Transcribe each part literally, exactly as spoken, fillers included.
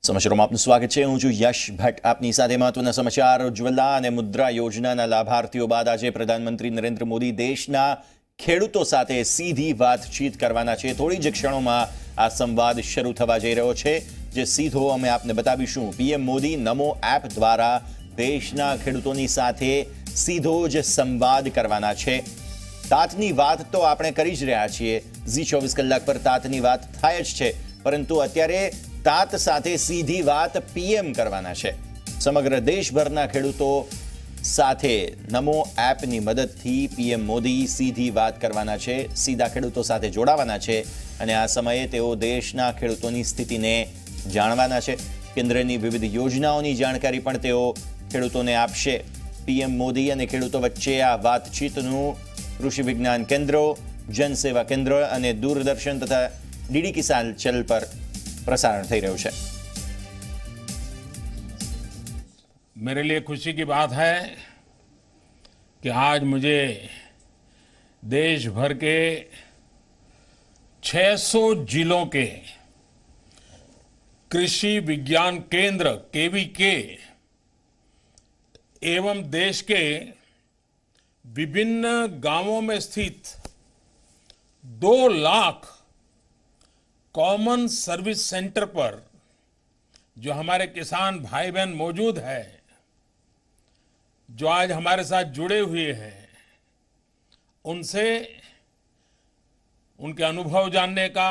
સમાચારોમાં આપનું સ્વાગત છે। હું છું યશ ભટ્ટ। આપની સાથે મહત્વના સમાચાર। ઉજ્જવલા અને મુદ્રા યોજનાના લાભાર્થીઓ બાદ આજે પ્રધાનમંત્રી નરેન્દ્ર મોદી દેશના ખેડૂતો સાથે સીધી વાતચીત કરવાના છે। થોડી જ ક્ષણોમાં આ સંવાદ શરૂ થવા જઈ રહ્યો છે, જે સીધો અમે આપને બતાવીશું। પીએમ મોદી નમો એપ દ્વારા દેશના ખેડૂતોની સાથે સીધો જ સંવાદ કરવાના છે। તાતની વાત તો આપણે કરી જ રહ્યા છીએ। ઝી ચોવીસ કલાક પર તાતની વાત થાય જ છે, પરંતુ અત્યારે तात साथे सीधी बात पीएम करवाना छे। समग्र देशभરના ખેડૂતો સાથે નમો એપની મદદથી પીએમ મોદી સીધી વાત કરવાના છે, સીધા ખેડૂતો સાથે જોડાવાના છે અને આ સમયે તેઓ દેશના ખેડૂતોની સ્થિતિને જાણવાના છે। કેન્દ્રની વિવિધ યોજનાઓની જાણકારી પણ તેઓ ખેડૂતોને આપશે। પીએમ મોદી અને ખેડૂતો વચ્ચે આ વાતચીતનું કૃષિ વિજ્ઞાન કેન્દ્રો, જનસેવા કેન્દ્ર અને દૂરદર્શન તથા ડીડી કિસાન ચેનલ પર प्रसारण થઈ રહ્યું છે। मेरे लिए खुशी की बात है कि आज मुझे देश भर के छह सौ जिलों के कृषि विज्ञान केंद्र केवी के एवं देश के विभिन्न गांवों में स्थित दो लाख कॉमन सर्विस सेंटर पर जो हमारे किसान भाई बहन मौजूद है, जो आज हमारे साथ जुड़े हुए हैं, उनसे उनके अनुभव जानने का,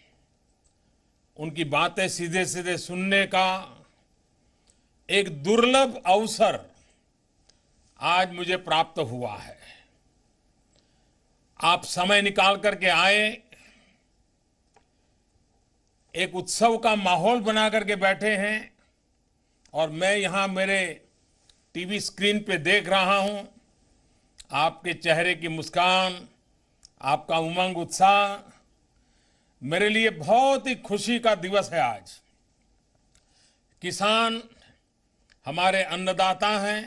उनकी बातें सीधे सीधे सुनने का एक दुर्लभ अवसर आज मुझे प्राप्त हुआ है। आप समय निकाल करके आए, एक उत्सव का माहौल बना करके बैठे हैं और मैं यहां मेरे टीवी स्क्रीन पे देख रहा हूं आपके चेहरे की मुस्कान, आपका उमंग, उत्साह। मेरे लिए बहुत ही खुशी का दिवस है आज। किसान हमारे अन्नदाता हैं,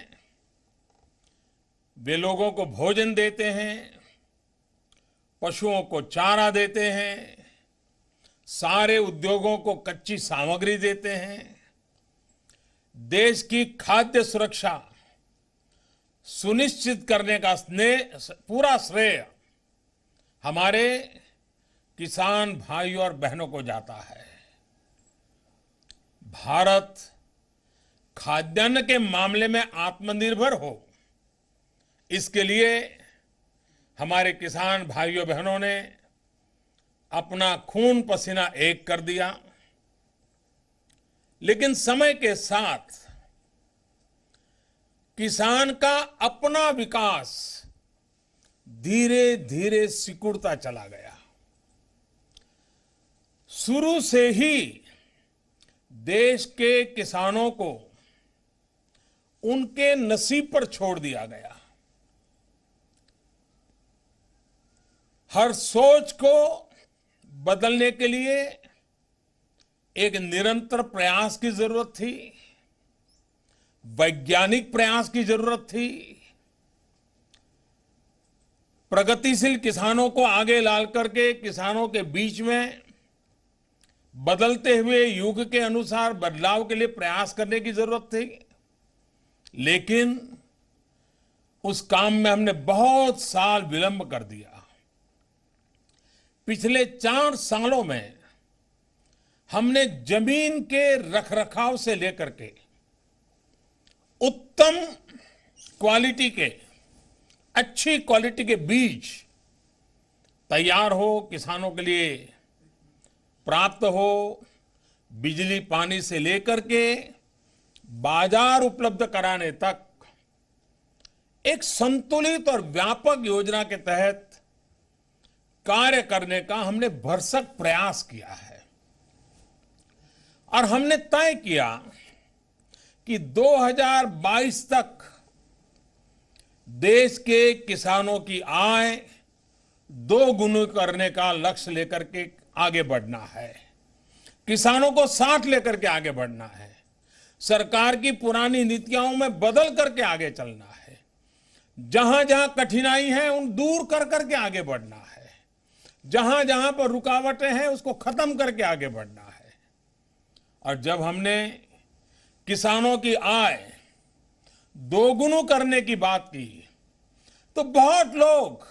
वे लोगों को भोजन देते हैं, पशुओं को चारा देते हैं, सारे उद्योगों को कच्ची सामग्री देते हैं। देश की खाद्य सुरक्षा सुनिश्चित करने का स्नेह पूरा श्रेय हमारे किसान भाइयों और बहनों को जाता है। भारत खाद्यान्न के मामले में आत्मनिर्भर हो, इसके लिए हमारे किसान भाइयों बहनों ने अपना खून पसीना एक कर दिया। लेकिन समय के साथ किसान का अपना विकास धीरे धीरे सिकुड़ता चला गया। शुरू से ही देश के किसानों को उनके नसीब पर छोड़ दिया गया। हर सोच को बदलने के लिए एक निरंतर प्रयास की जरूरत थी, वैज्ञानिक प्रयास की जरूरत थी। प्रगतिशील किसानों को आगे ला करके किसानों के बीच में बदलते हुए युग के अनुसार बदलाव के लिए प्रयास करने की जरूरत थी। लेकिन उस काम में हमने बहुत साल विलंब कर दिया। पिछले चार सालों में हमने जमीन के रखरखाव से लेकर के उत्तम क्वालिटी के, अच्छी क्वालिटी के बीज तैयार हो, किसानों के लिए प्राप्त हो, बिजली पानी से लेकर के बाजार उपलब्ध कराने तक एक संतुलित और व्यापक योजना के तहत कार्य करने का हमने भरसक प्रयास किया है। और हमने तय किया कि दो हज़ार बाईस तक देश के किसानों की आय दो गुना करने का लक्ष्य लेकर के आगे बढ़ना है। किसानों को साथ लेकर के आगे बढ़ना है। सरकार की पुरानी नीतियों में बदल करके आगे चलना है। जहां जहां कठिनाई है उन दूर कर करके आगे बढ़ना है। जहां जहां पर रुकावटें हैं उसको खत्म करके आगे बढ़ना है। और जब हमने किसानों की आय दोगुनी करने की बात की तो बहुत लोग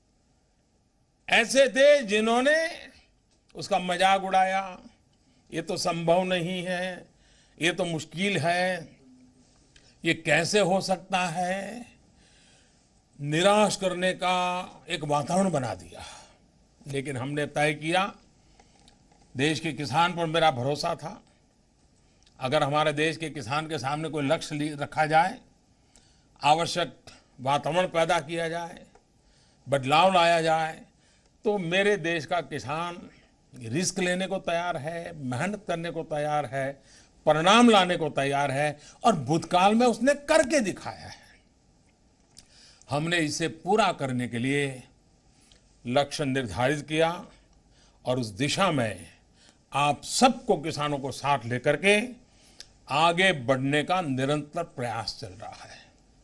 ऐसे थे जिन्होंने उसका मजाक उड़ाया। ये तो संभव नहीं है, ये तो मुश्किल है, ये कैसे हो सकता है, निराश करने का एक वातावरण बना दिया। लेकिन हमने तय किया, देश के किसान पर मेरा भरोसा था। अगर हमारे देश के किसान के सामने कोई लक्ष्य रखा जाए, आवश्यक वातावरण पैदा किया जाए, बदलाव लाया जाए, तो मेरे देश का किसान रिस्क लेने को तैयार है, मेहनत करने को तैयार है, परिणाम लाने को तैयार है और भूतकाल में उसने करके दिखाया है। हमने इसे पूरा करने के लिए लक्ष्य निर्धारित किया और उस दिशा में आप सबको, किसानों को साथ लेकर के आगे बढ़ने का निरंतर प्रयास चल रहा है।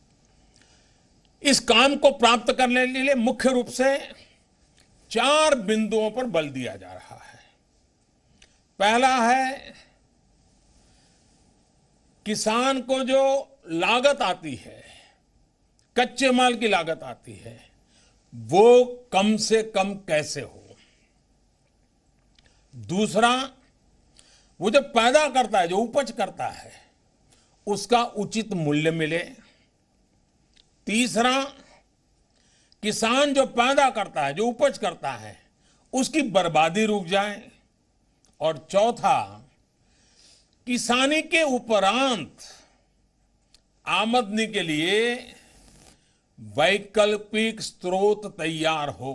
इस काम को प्राप्त करने के लिए मुख्य रूप से चार बिंदुओं पर बल दिया जा रहा है। पहला है, किसान को जो लागत आती है, कच्चे माल की लागत आती है, वो कम से कम कैसे हो। दूसरा, वो जो पैदा करता है, जो उपज करता है, उसका उचित मूल्य मिले। तीसरा, किसान जो पैदा करता है, जो उपज करता है, उसकी बर्बादी रुक जाए। और चौथा, किसानी के उपरांत आमदनी के लिए वैकल्पिक स्रोत तैयार हो।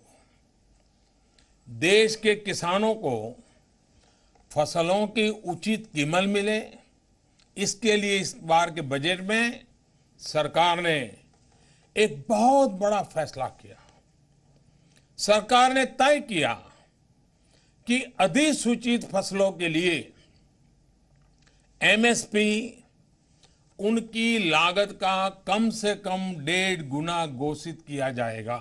देश के किसानों को फसलों की उचित कीमत मिले, इसके लिए इस बार के बजट में सरकार ने एक बहुत बड़ा फैसला किया। सरकार ने तय किया कि अधिसूचित फसलों के लिए एमएसपी उनकी लागत का कम से कम डेढ़ गुना घोषित किया जाएगा।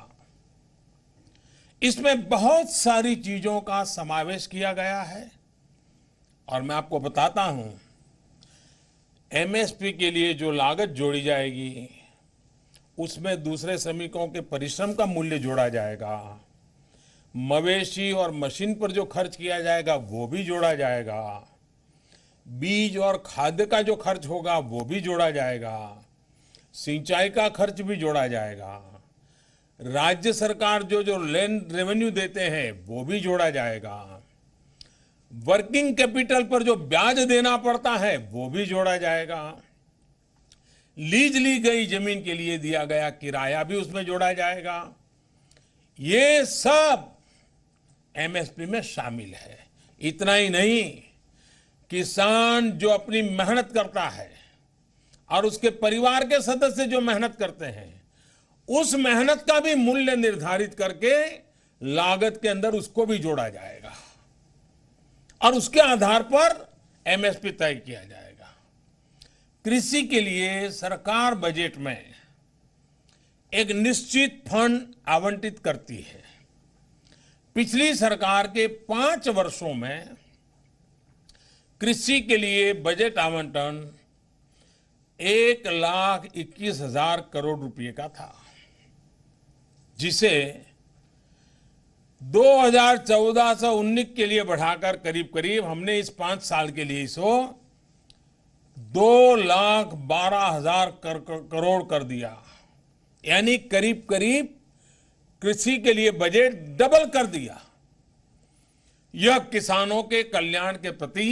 इसमें बहुत सारी चीजों का समावेश किया गया है और मैं आपको बताता हूं, एमएसपी के लिए जो लागत जोड़ी जाएगी, उसमें दूसरे श्रमिकों के परिश्रम का मूल्य जोड़ा जाएगा, मवेशी और मशीन पर जो खर्च किया जाएगा वो भी जोड़ा जाएगा, बीज और खाद्य का जो खर्च होगा वो भी जोड़ा जाएगा, सिंचाई का खर्च भी जोड़ा जाएगा, राज्य सरकार जो जो लैंड रेवेन्यू देते हैं वो भी जोड़ा जाएगा, वर्किंग कैपिटल पर जो ब्याज देना पड़ता है वो भी जोड़ा जाएगा, लीज ली गई जमीन के लिए दिया गया किराया भी उसमें जोड़ा जाएगा। ये सब एमएसपी में शामिल है। इतना ही नहीं, किसान जो अपनी मेहनत करता है और उसके परिवार के सदस्य जो मेहनत करते हैं, उस मेहनत का भी मूल्य निर्धारित करके लागत के अंदर उसको भी जोड़ा जाएगा और उसके आधार पर एमएसपी तय किया जाएगा। कृषि के लिए सरकार बजट में एक निश्चित फंड आवंटित करती है। पिछली सरकार के पांच वर्षों में कृषि के लिए बजट आवंटन एक लाख इक्कीस हजार करोड़ रुपए का था, जिसे दो हज़ार चौदह से उन्नीस के लिए बढ़ाकर करीब करीब हमने इस पांच साल के लिए इसको दो लाख बारह हजार करोड़ कर दिया। यानी करीब करीब कृषि के लिए बजट डबल कर दिया। यह किसानों के कल्याण के प्रति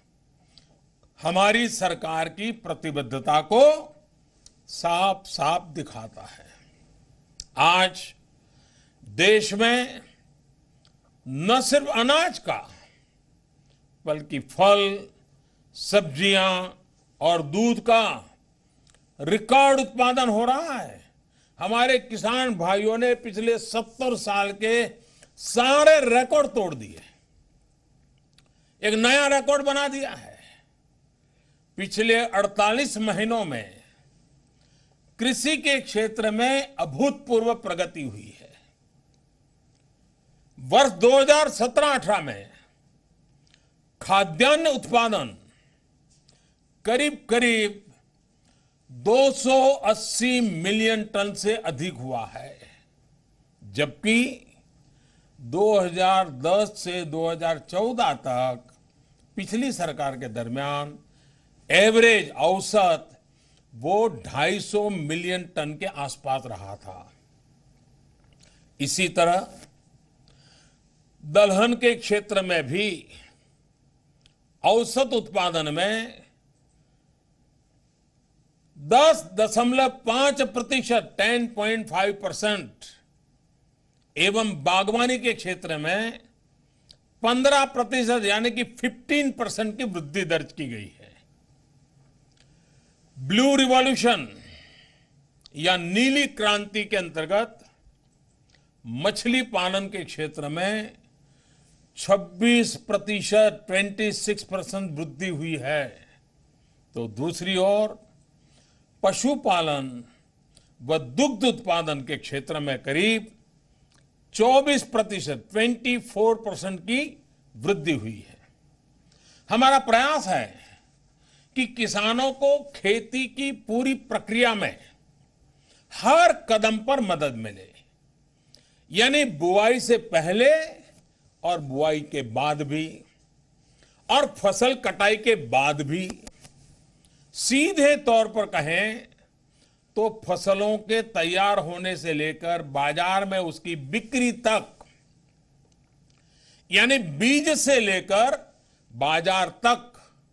हमारी सरकार की प्रतिबद्धता को साफ साफ दिखाता है। आज देश में न सिर्फ अनाज का, बल्कि फल, सब्जियां और दूध का रिकॉर्ड उत्पादन हो रहा है। हमारे किसान भाइयों ने पिछले सत्तर साल के सारे रिकॉर्ड तोड़ दिए, एक नया रिकॉर्ड बना दिया है। पिछले अड़तालीस महीनों में कृषि के क्षेत्र में अभूतपूर्व प्रगति हुई है। वर्ष दो हज़ार सत्रह अठारह में खाद्यान्न उत्पादन करीब करीब दो सौ अस्सी मिलियन टन से अधिक हुआ है, जबकि दो हज़ार दस से दो हज़ार चौदह तक पिछली सरकार के दरमियान एवरेज औसत वो दो सौ पचास मिलियन टन के आसपास रहा था। इसी तरह दलहन के क्षेत्र में भी औसत उत्पादन में दस दशमलव पांच प्रतिशत टेन पॉइंट फाइव परसेंट एवं बागवानी के क्षेत्र में पंद्रह प्रतिशत यानी कि फिफ्टीन परसेंट की वृद्धि दर्ज की गई है। ब्लू रिवॉल्यूशन या नीली क्रांति के अंतर्गत मछली पालन के क्षेत्र में छब्बीस प्रतिशत छब्बीस परसेंट वृद्धि हुई है, तो दूसरी ओर पशुपालन व दुग्ध उत्पादन के क्षेत्र में करीब चौबीस प्रतिशत चौबीस परसेंट की वृद्धि हुई है। हमारा प्रयास है कि किसानों को खेती की पूरी प्रक्रिया में हर कदम पर मदद मिले, यानी बुआई से पहले और बुआई के बाद भी और फसल कटाई के बाद भी। सीधे तौर पर कहें तो फसलों के तैयार होने से लेकर बाजार में उसकी बिक्री तक, यानी बीज से लेकर बाजार तक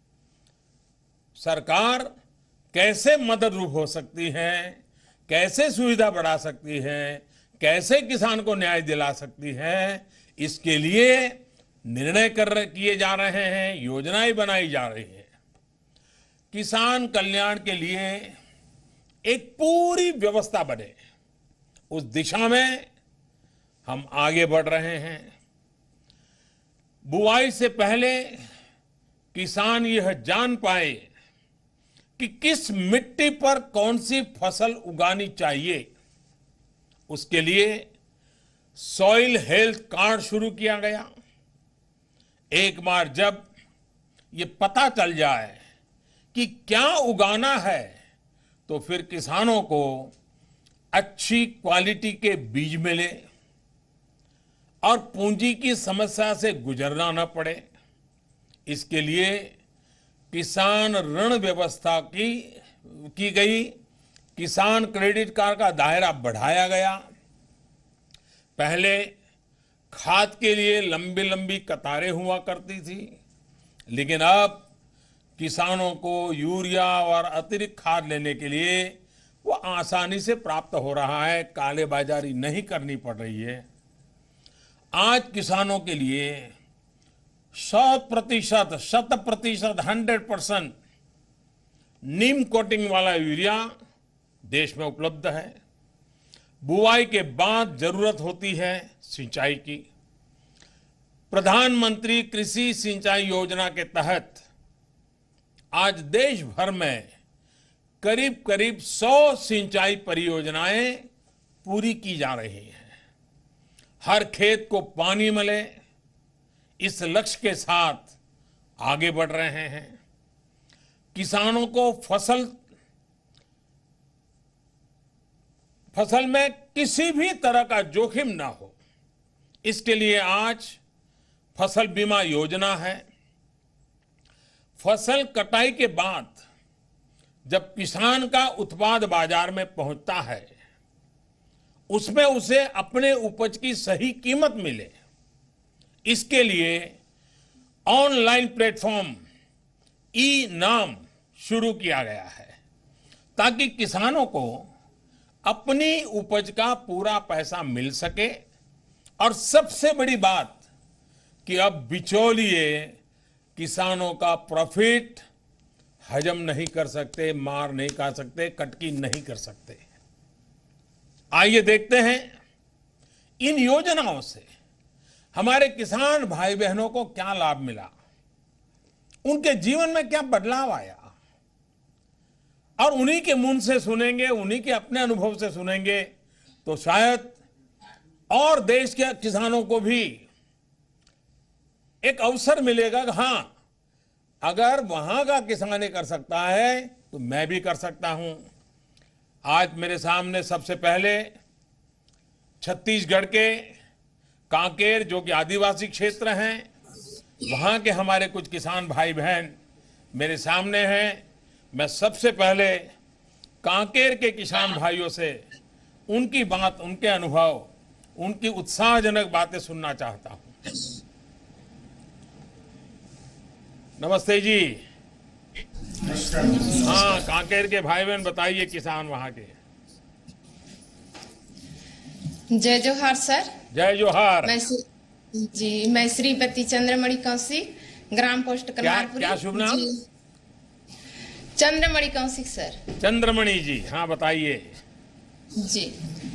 सरकार कैसे मददरूप हो सकती है, कैसे सुविधा बढ़ा सकती है, कैसे किसान को न्याय दिला सकती है, इसके लिए निर्णय कर किए जा रहे हैं, योजनाएं बनाई जा रही हैं। किसान कल्याण के लिए एक पूरी व्यवस्था बने, उस दिशा में हम आगे बढ़ रहे हैं। बुआई से पहले किसान यह जान पाए कि किस मिट्टी पर कौन सी फसल उगानी चाहिए, उसके लिए सॉइल हेल्थ कार्ड शुरू किया गया। एक बार जब ये पता चल जाए कि क्या उगाना है, तो फिर किसानों को अच्छी क्वालिटी के बीज मिले और पूंजी की समस्या से गुजरना न पड़े। इसके लिए किसान ऋण व्यवस्था की की गई, किसान क्रेडिट कार्ड का दायरा बढ़ाया गया। पहले खाद के लिए लंबी लंबी कतारें हुआ करती थी, लेकिन अब किसानों को यूरिया और अतिरिक्त खाद लेने के लिए वो आसानी से प्राप्त हो रहा है, काले बाजारी नहीं करनी पड़ रही है। आज किसानों के लिए सौ प्रतिशत शत प्रतिशत हंड्रेड परसेंट नीम कोटिंग वाला यूरिया देश में उपलब्ध है। बुआई के बाद जरूरत होती है सिंचाई की। प्रधानमंत्री कृषि सिंचाई योजना के तहत आज देश भर में करीब करीब सौ सिंचाई परियोजनाएं पूरी की जा रही हैं। हर खेत को पानी मिले, इस लक्ष्य के साथ आगे बढ़ रहे हैं। किसानों को फसल फसल में किसी भी तरह का जोखिम ना हो, इसके लिए आज फसल बीमा योजना है। फसल कटाई के बाद जब किसान का उत्पाद बाजार में पहुंचता है, उसमें उसे अपने उपज की सही कीमत मिले, इसके लिए ऑनलाइन प्लेटफॉर्म ई नाम शुरू किया गया है, ताकि किसानों को अपनी उपज का पूरा पैसा मिल सके। और सबसे बड़ी बात कि अब बिचौलिए किसानों का प्रॉफिट हजम नहीं कर सकते, मार नहीं खा सकते, कटकी नहीं कर सकते। आइए देखते हैं इन योजनाओं से हमारे किसान भाई बहनों को क्या लाभ मिला, उनके जीवन में क्या बदलाव आया, और उन्हीं के मुंह से सुनेंगे, उन्हीं के अपने अनुभव से सुनेंगे, तो शायद और देश के किसानों को भी एक अवसर मिलेगा कि हाँ, अगर वहां का किसान ये कर सकता है तो मैं भी कर सकता हूं। आज मेरे सामने सबसे पहले छत्तीसगढ़ के कांकेर, जो कि आदिवासी क्षेत्र हैं, वहां के हमारे कुछ किसान भाई बहन मेरे सामने हैं। मैं सबसे पहले कांकेर के किसान भाइयों से उनकी बात, उनके अनुभव, उनकी उत्साहजनक बातें सुनना चाहता हूं। नमस्ते जी। हाँ, कांकेर के भाई बहन बताइए, किसान वहां के। जय जोहार सर। जय जोहार। मैं जी मैं श्रीमती चंद्रमणि कौशिक, ग्राम पोस्ट कन्हारपुरी। क्या शुभ नाम? चंद्रमणि कौशिक सर। चंद्रमणि जी, हाँ बताइए जी।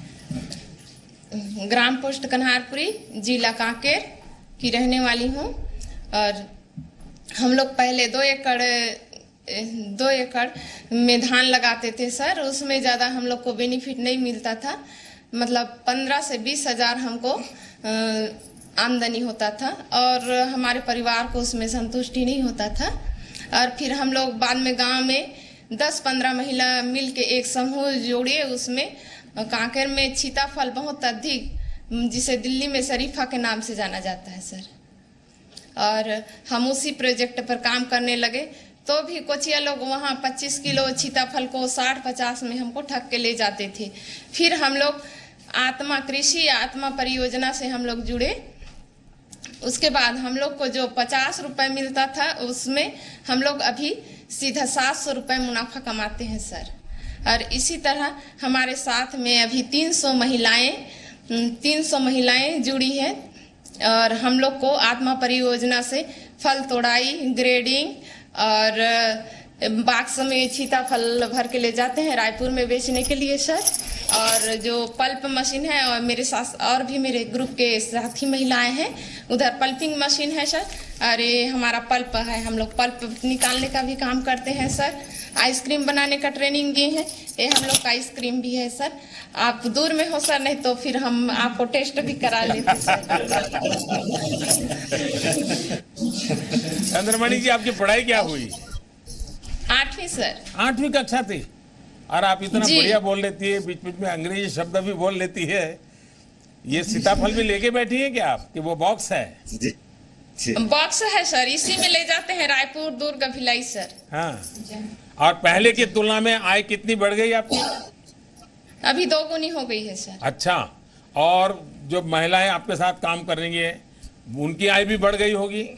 ग्राम पोस्ट कन्हारपुरी, जिला कांकेर की रहने वाली हूँ। और हम लोग पहले दो एकड़ दो एकड़ में धान लगाते थे सर। उसमें ज़्यादा हम लोग को बेनिफिट नहीं मिलता था, मतलब पंद्रह से बीस हजार हमको आमदनी होता था और हमारे परिवार को उसमें संतुष्टि नहीं होता था। और फिर हम लोग बाद में गांव में दस पंद्रह महिला मिल के एक समूह जोड़े। उसमें कांकेर में सीताफल बहुत अधिक, जिसे दिल्ली में शरीफा के नाम से जाना जाता है सर। और हम उसी प्रोजेक्ट पर काम करने लगे तो भी कोचिया लोग वहाँ पच्चीस किलो सीताफल को साठ पचास में हमको ठग के ले जाते थे। फिर हम लोग आत्मा कृषि आत्मा परियोजना से हम लोग जुड़े। उसके बाद हम लोग को जो पचास रुपए मिलता था, उसमें हम लोग अभी सीधा सात सौ रुपये मुनाफा कमाते हैं सर। और इसी तरह हमारे साथ में अभी तीन सौ महिलाएं तीन सौ महिलाएं जुड़ी हैं। और हम लोग को आत्मा परियोजना से फल तोड़ाई, ग्रेडिंग और बाक्स में सीताफल भर के ले जाते हैं रायपुर में बेचने के लिए सर। और जो पल्प मशीन है, और मेरे साथ और भी मेरे ग्रुप के साथी महिलाएं हैं, उधर पल्पिंग मशीन है सर। और ये हमारा पल्प है, हम लोग पल्प निकालने का भी काम करते हैं सर। आइसक्रीम बनाने का ट्रेनिंग दिए हैं, ये हम लोग का आइसक्रीम भी है सर। आप दूर में हो सर, नहीं तो फिर हम आपको टेस्ट भी करा लेते सर। चंद्रमणि जी, आपकी पढ़ाई क्या हुई? आठवीं सर। आठवीं कक्षा थी और आप इतना बढ़िया बोल लेती है, बीच बीच में अंग्रेजी शब्द भी बोल लेती है। ये सीताफल भी लेके बैठी है क्या आप, कि वो बॉक्स है? जी, जी। बॉक्स है सर, इसी में ले जाते हैं रायपुर, दुर्ग, भिलाई सर। हाँ, और पहले की तुलना में आय कितनी बढ़ गई आपकी? अभी दो गुनी हो गई है सर। अच्छा, और जो महिलाएं आपके साथ काम कर रही है, उनकी आय भी बढ़ गई होगी?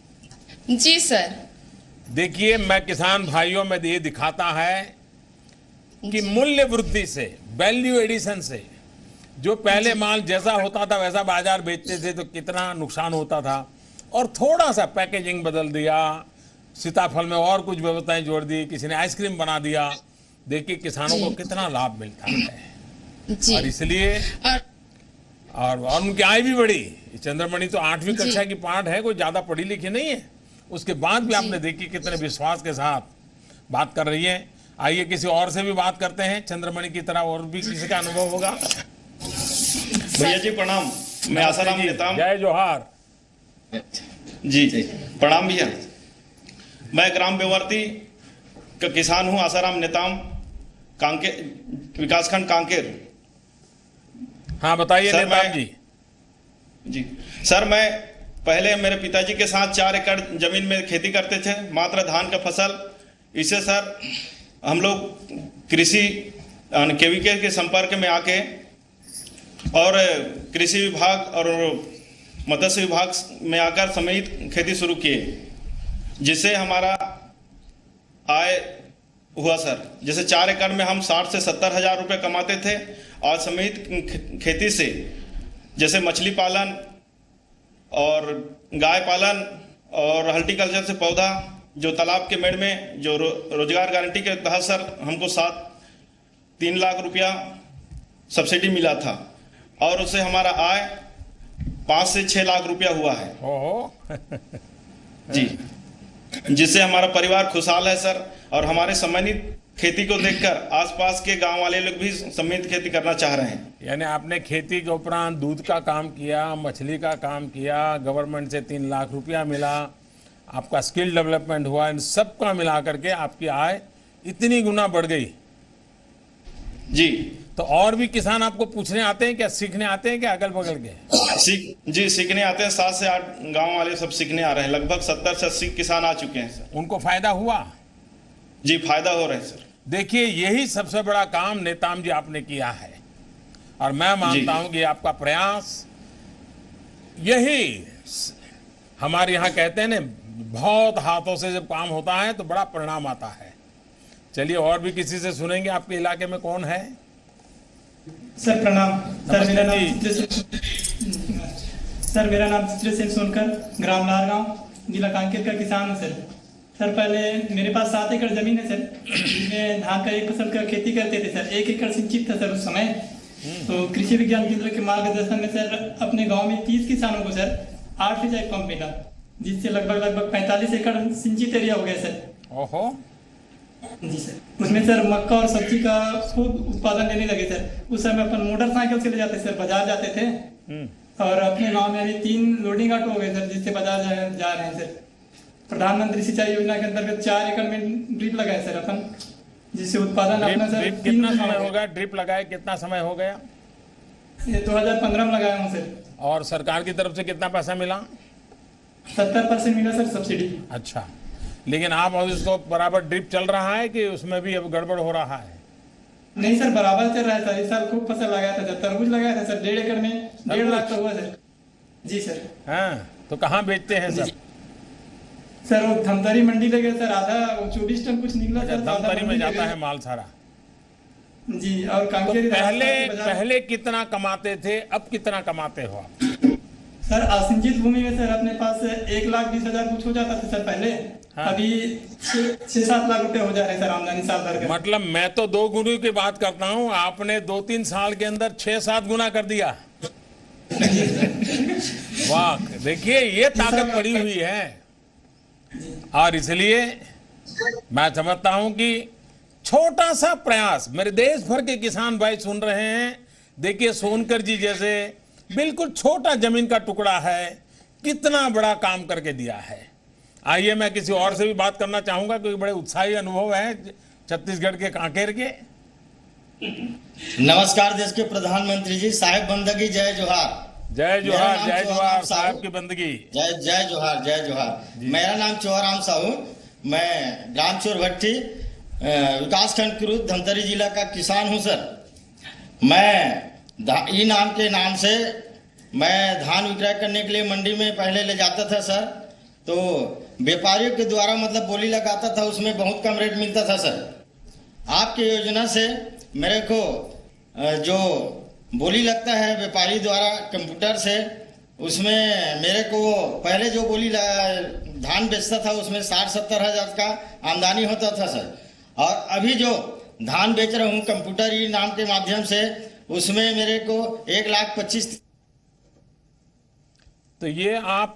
जी सर। देखिए, मैं किसान भाइयों में ये दिखाता है कि मूल्य वृद्धि से, वैल्यू एडिशन से, जो पहले माल जैसा होता था वैसा बाजार बेचते थे तो कितना नुकसान होता था, और थोड़ा सा पैकेजिंग बदल दिया, सीताफल में और कुछ व्यवस्थाएं जोड़ दी, किसी ने आइसक्रीम बना दिया, देखिए किसानों को कितना लाभ मिलता है। जी। और इसलिए और, और, और उनकी आय भी बढ़ी। चंद्रमणि तो आठवीं कक्षा की पाठ है, कोई ज्यादा पढ़ी लिखी नहीं है, उसके बाद भी आपने देखी कितने विश्वास के साथ बात कर रही है। आइए किसी और से भी बात करते हैं, चंद्रमणि की तरह और भी किसी का अनुभव होगा। भैया जी प्रणाम, मैं आसाराम नेताम। जय जोहार। जी जी प्रणाम भैया। मैं ग्राम बेवर्ती का किसान हूँ, आसाराम नेताम, कांकेर विकासखंड कांकेर। हाँ बताइए सर, नेताम मैं- जी। जी सर, मैं पहले मेरे पिताजी के साथ चार एकड़ जमीन में खेती करते थे, मात्र धान का फसल। इसे सर हम लोग कृषि केवीके के संपर्क में आके और कृषि विभाग और मत्स्य विभाग में आकर समेत खेती शुरू किए, जिससे हमारा आय हुआ सर। जैसे चार एकड़ में हम साठ से सत्तर हजार रुपये कमाते थे, और समेत खेती से जैसे मछली पालन और गाय पालन और हॉर्टिकल्चर से पौधा, जो तालाब के मेड़ में जो रो, रोजगार गारंटी के तहत सर हमको सात तीन लाख रुपया सब्सिडी मिला था, और उससे हमारा आय पाँच से छः लाख रुपया हुआ है। ओहो। जी, जिससे हमारा परिवार खुशहाल है सर। और हमारे सम्मानित खेती को देखकर आसपास के गांव वाले लोग भी सम्मिलित खेती करना चाह रहे हैं। यानी आपने खेती के उपरांत दूध का काम किया, मछली का काम किया, गवर्नमेंट से तीन लाख रुपया मिला, आपका स्किल डेवलपमेंट हुआ, इन सबका मिला करके आपकी आय इतनी गुना बढ़ गई। जी। तो और भी किसान आपको पूछने आते हैं क्या, सीखने आते हैं क्या अगल बगल के? सीख जी सीखने आते हैं, सात से आठ गांव वाले सब सीखने आ रहे हैं। लगभग सत्तर से अस्सी किसान आ चुके हैं सर। उनको फायदा हुआ? जी फायदा हो रहा है सर। देखिए यही सबसे बड़ा काम नेताम जी आपने किया है, और मैं मानता हूं कि आपका प्रयास, यही हमारे यहाँ कहते हैं ना, बहुत हाथों से जब काम होता है तो बड़ा परिणाम आता है। चलिए और भी किसी से सुनेंगे, आपके इलाके में कौन है? सर प्रणाम। सर मेरा नाम जी। सर मेरा नाम चित्रसेन सोनकर, ग्राम लारगांव, जिला कांकेर का किसान हूँ सर। सर पहले मेरे पास सात एकड़ जमीन है सर, जिसमें धान का एक फसल का खेती करते थे सर। एक एकड़ सिंचित था सर उस समय। तो कृषि विज्ञान केंद्र के मार्गदर्शन में सर अपने गांव में तीस किसानों को सर आठ सिंचाई पंप मिला, जिससे लगभग लगभग पैंतालीस एकड़ सिंचित एरिया हो गया सर। ओहो। जी सर। उसमें सर मक्का और सब्जी का खूब उत्पादन लेने लगे सर। उस समय अपन मोटरसाइकिल से ले जाते सर, बाजार जाते थे। और अपने गांव में अभी तीन लोडिंग ऑटो हो गए सर, जिससे बाजार जा, जा रहे हैं सर। प्रधानमंत्री सिंचाई योजना के अंतर्गत चार एकड़ में ड्रिप लगाए सर अपन, जिससे उत्पादन अपना सर। ड्रिप कितना समय हो गया? ड्रिप लगाए कितना समय हो गया? ये दो हजार पंद्रह में लगाया हूँ सर। और सरकार की तरफ से कितना पैसा मिला? सत्तर परसेंट मिला सर सब्सिडी। अच्छा, लेकिन आप और इसको बराबर ड्रिप चल रहा है कि उसमें भी अब गड़बड़ हो रहा है? नहीं सर, बराबर चल रहा है सर। इस साल खूब फसल लगाया था सर, तरबूज लगाया था सर, डेढ़ एकड़ में डेढ़ लाख का हुआ सर। जी सर। हाँ, तो कहाँ बेचते हैं सर? सर वो धमतरी मंडी ले गए सर, आधा चौबीस टन कुछ निकला सर। धमतरी में जाता है माल सारा? जी। और तो कांकेर पहले पहले कितना कमाते थे, अब कितना कमाते हो आप? सर असिंचित भूमि में सर अपने पास एक लाख बीस हजार कुछ हो जाता था सर पहले। हाँ। अभी छह सात लाख रुपए हो जा रहे हैं सर आमदनी साल भर का। मतलब मैं तो दो गुना की बात करता हूँ, आपने दो तीन साल के अंदर छह सात गुना कर दिया। वाह, देखिए ये ताकत पड़ी हुई है। और इसलिए मैं समझता हूं कि छोटा सा प्रयास, मेरे देश भर के किसान भाई सुन रहे हैं। देखिए सोनकर जी जैसे बिल्कुल छोटा जमीन का टुकड़ा है, कितना बड़ा काम करके दिया है। आइए मैं किसी और से भी बात करना चाहूंगा, क्योंकि बड़े उत्साही अनुभव है छत्तीसगढ़ के कांकेर के। नमस्कार देश के प्रधानमंत्री जी, साहेब बंदगी, जय जोहार। जय जोहार, जय जोहार साहब की बंदगी। जय जय जोहार, जय जोहार। मेरा नाम चौहाराम साहू, मैं ग्राम चोरभट्टी विकास खंड क्रूद धमतरी जिला का किसान हूं सर। मैं ई नाम के नाम से मैं धान विक्रय करने के लिए मंडी में पहले ले जाता था सर। तो व्यापारियों के द्वारा मतलब बोली लगाता था, उसमें बहुत कम रेट मिलता था सर। आपकी योजना से मेरे को जो बोली लगता है व्यापारी द्वारा कंप्यूटर से, उसमें मेरे को पहले जो बोली धान बेचता था उसमें साठ सत्तर हजार का आमदनी होता था सर। और अभी जो धान बेच रहा हूँ कंप्यूटर ई नाम के माध्यम से, उसमें मेरे को एक लाख पच्चीस। तो ये आप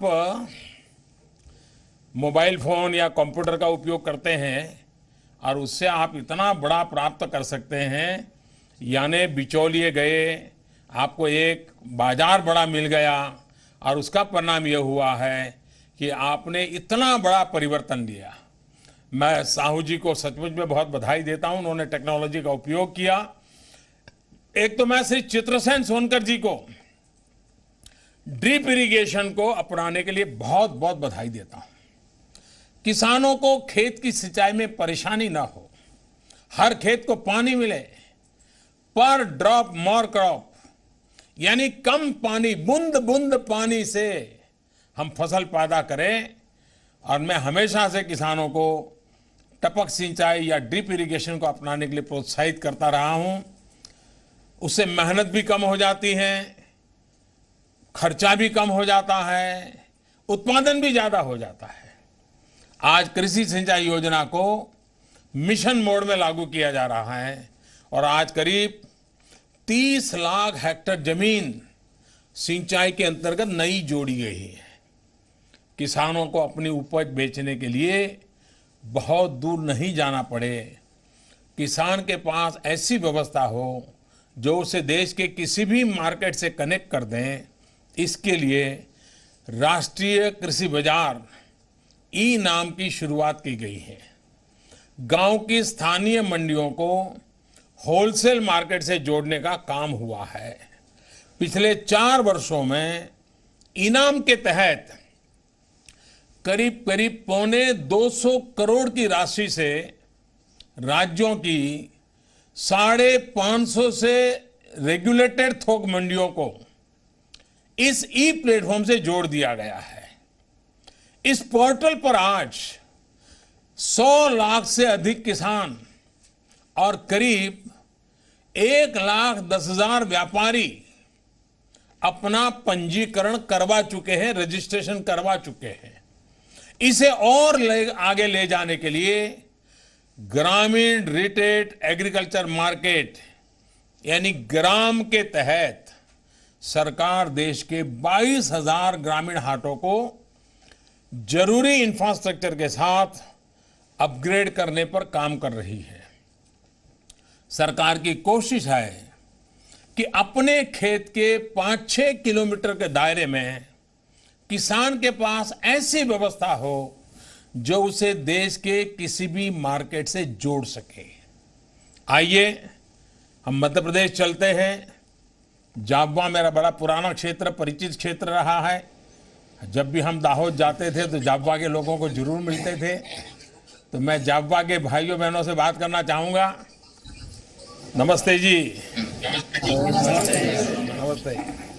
मोबाइल फोन या कंप्यूटर का उपयोग करते हैं और उससे आप इतना बड़ा प्राप्त कर सकते हैं, यानी बिचौलिए गए, आपको एक बाजार बड़ा मिल गया, और उसका परिणाम यह हुआ है कि आपने इतना बड़ा परिवर्तन लिया। मैं साहू जी को सचमुच में बहुत बधाई देता हूं, उन्होंने टेक्नोलॉजी का उपयोग किया। एक तो मैं श्री चित्रसेन सोनकर जी को ड्रिप इरिगेशन को अपनाने के लिए बहुत बहुत बधाई देता हूं। किसानों को खेत की सिंचाई में परेशानी ना हो, हर खेत को पानी मिले, पर ड्रॉप मोर क्रॉप, यानी कम पानी, बूंद बूंद पानी से हम फसल पैदा करें। और मैं हमेशा से किसानों को टपक सिंचाई या ड्रिप इरिगेशन को अपनाने के लिए प्रोत्साहित करता रहा हूं। उससे मेहनत भी कम हो जाती है, खर्चा भी कम हो जाता है, उत्पादन भी ज्यादा हो जाता है। आज कृषि सिंचाई योजना को मिशन मोड में लागू किया जा रहा है और आज करीब तीस लाख हेक्टेयर जमीन सिंचाई के अंतर्गत नई जोड़ी गई है। किसानों को अपनी उपज बेचने के लिए बहुत दूर नहीं जाना पड़े, किसान के पास ऐसी व्यवस्था हो जो उसे देश के किसी भी मार्केट से कनेक्ट कर दें। इसके लिए राष्ट्रीय कृषि बाजार ई नाम की शुरुआत की गई है। गांव की स्थानीय मंडियों को होलसेल मार्केट से जोड़ने का काम हुआ है। पिछले चार वर्षों में इनाम के तहत करीब करीब पौने दो सौ करोड़ की राशि से राज्यों की साढ़े पांच सौ से रेगुलेटेड थोक मंडियों को इस ई प्लेटफॉर्म से जोड़ दिया गया है। इस पोर्टल पर आज सौ लाख से अधिक किसान और करीब एक लाख दस हजार व्यापारी अपना पंजीकरण करवा चुके हैं, रजिस्ट्रेशन करवा चुके हैं। इसे और ले, आगे ले जाने के लिए ग्रामीण रिटेल एग्रीकल्चर मार्केट यानी ग्राम के तहत सरकार देश के बाईस हजार ग्रामीण हाटों को जरूरी इंफ्रास्ट्रक्चर के साथ अपग्रेड करने पर काम कर रही है। सरकार की कोशिश है कि अपने खेत के पांच छह किलोमीटर के दायरे में किसान के पास ऐसी व्यवस्था हो जो उसे देश के किसी भी मार्केट से जोड़ सके। आइए हम मध्य प्रदेश चलते हैं। जाबवा मेरा बड़ा पुराना क्षेत्र, परिचित क्षेत्र रहा है। जब भी हम दाहोद जाते थे तो जाबवा के लोगों को जरूर मिलते थे। तो मैं जाबवा के भाइयों बहनों से बात करना चाहूंगा। नमस्ते जी। नमस्ते।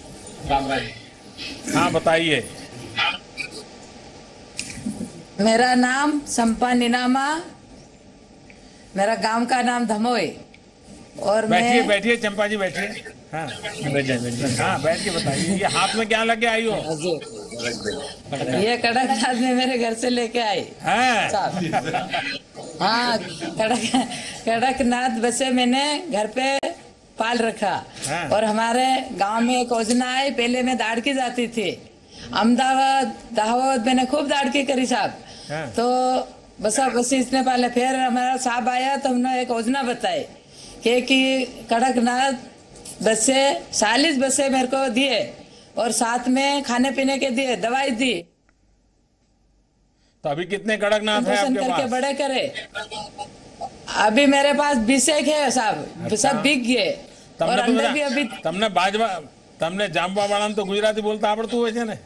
हाँ बताइए। मेरा नाम संपा निनामा, मेरा गांव का नाम धमोई। और बैठिए मैं बैठिए चंपा जी बैठिए। हाँ बैठिए बैठिए। हाँ बैठ के बताइए। ये हाथ में क्या लगे आई हो? ये कड़कनाथ में मेरे घर से लेके आई। हाँ साहब हाँ, कड़क कड़कनाथ बसे मैंने घर पे पाल रखा। हाँ। और हमारे गांव में एक योजना आई। पहले मैं दाड़की जाती थी अहमदाबाद दाहोद, मैंने खूब दाड़की करी साहब। हाँ। तो बसा बसी इसने पहले फिर हमारा साहब आया तो हमने एक योजना बताई कि कि कड़कनाथ बसे चालीस बसे मेरे को दिए और साथ में खाने पीने के दिए, दवाई दी। तो अभी कितने कड़कनाथ है आपके करके पास? बड़े करे। अभी मेरे पास बीस एक है साहब। अच्छा। सब बिक गए। और તમને अंदर તો भी अभी તમને બાજવા તમને જામવા વાળાને તો ગુજરાતી બોલતા આવડતું હોય છે ને?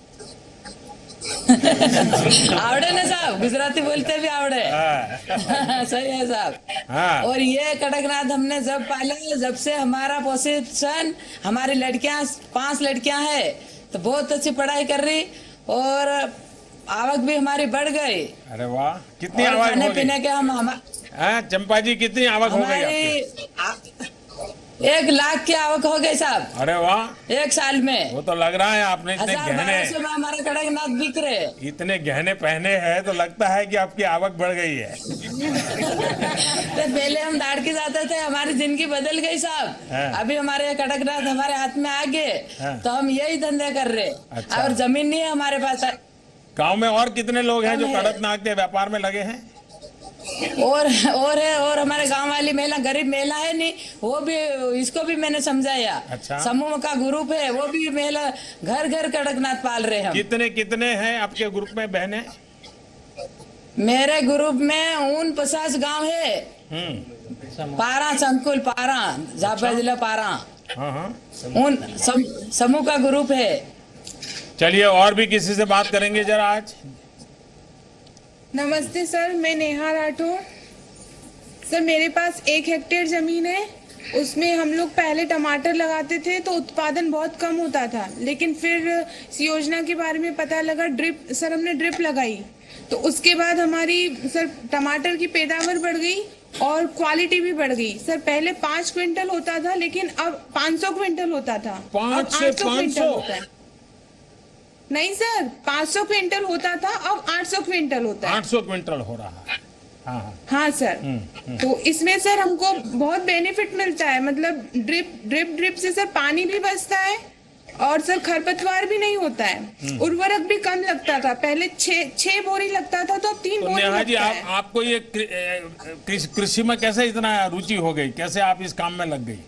आवड़े ना साहब, गुजराती बोलते भी आवड़े। हाँ। सही है साहब। हाँ। और ये कड़कनाथ हमने जब पाले, जब से हमारा पोषण, हमारी लड़कियां पांच लड़कियां हैं तो बहुत अच्छी पढ़ाई कर रही और आवक भी हमारी बढ़ गई। अरे वाह, कितनी और आवक खाने हो गई? पीने के हम हम हाँ चंपा जी कितनी आवक हो गई आपकी? हमारी एक लाख की आवक हो गई साहब। अरे वाह, एक साल में। वो तो लग रहा है आपने इतने हजार बारह सौ गहने में हमारे कड़कनाथ बिक रहे। इतने गहने पहने हैं तो लगता है कि आपकी आवक बढ़ गई है। तो पहले हम दाड़की जाते थे, हमारी जिंदगी बदल गई साहब। हाँ। अभी हमारे कड़कनाथ हमारे हाथ में आ गए। हाँ। तो हम यही धंधे कर रहे। अच्छा। और जमीन नहीं है हमारे पास। गांव में और कितने लोग हैं जो कम है। कड़कनाथ के व्यापार में लगे हैं? और और है और हमारे गांव वाली महिला, गरीब महिला है नहीं, वो भी, इसको भी मैंने समझाया। अच्छा। समूह का ग्रुप है, वो भी महिला घर घर कड़कनाथ पाल रहे हम। कितने कितने हैं आपके ग्रुप में बहनें? मेरे ग्रुप में उन पचास गांव है। हम्म। पारा संकुल, पारा झाबा जिला पारा। हाँ हाँ। उन सम, समूह का ग्रुप है। चलिए और भी किसी से बात करेंगे जरा आज। नमस्ते सर, मैं नेहा राठौर। सर मेरे पास एक हेक्टेयर ज़मीन है। उसमें हम लोग पहले टमाटर लगाते थे तो उत्पादन बहुत कम होता था, लेकिन फिर इस योजना के बारे में पता लगा। ड्रिप सर हमने ड्रिप लगाई तो उसके बाद हमारी सर टमाटर की पैदावार बढ़ गई और क्वालिटी भी बढ़ गई। सर पहले पाँच क्विंटल होता था लेकिन अब पाँच सौ क्विंटल होता था। पाँच अब से आठ सौ पाँच क्विंटल सौ? होता है। नहीं सर, पाँच सौ क्विंटल होता था, अब आठ सौ क्विंटल होता है। आठ सौ क्विंटल हो रहा है। हाँ हाँ। हाँ सर। तो इसमें सर हमको बहुत बेनिफिट मिलता है। मतलब ड्रिप ड्रिप ड्रिप से सर पानी भी बचता है और सर खरपतवार भी नहीं होता है। उर्वरक भी कम लगता था, पहले छह छह बोरी लगता था तो अब तीन तो बोरी नेहा जी, लगता आप है। आपको ये कृ- ए, कृषि कृषि में कैसे इतना रुचि हो गई? कैसे आप इस काम में लग गई?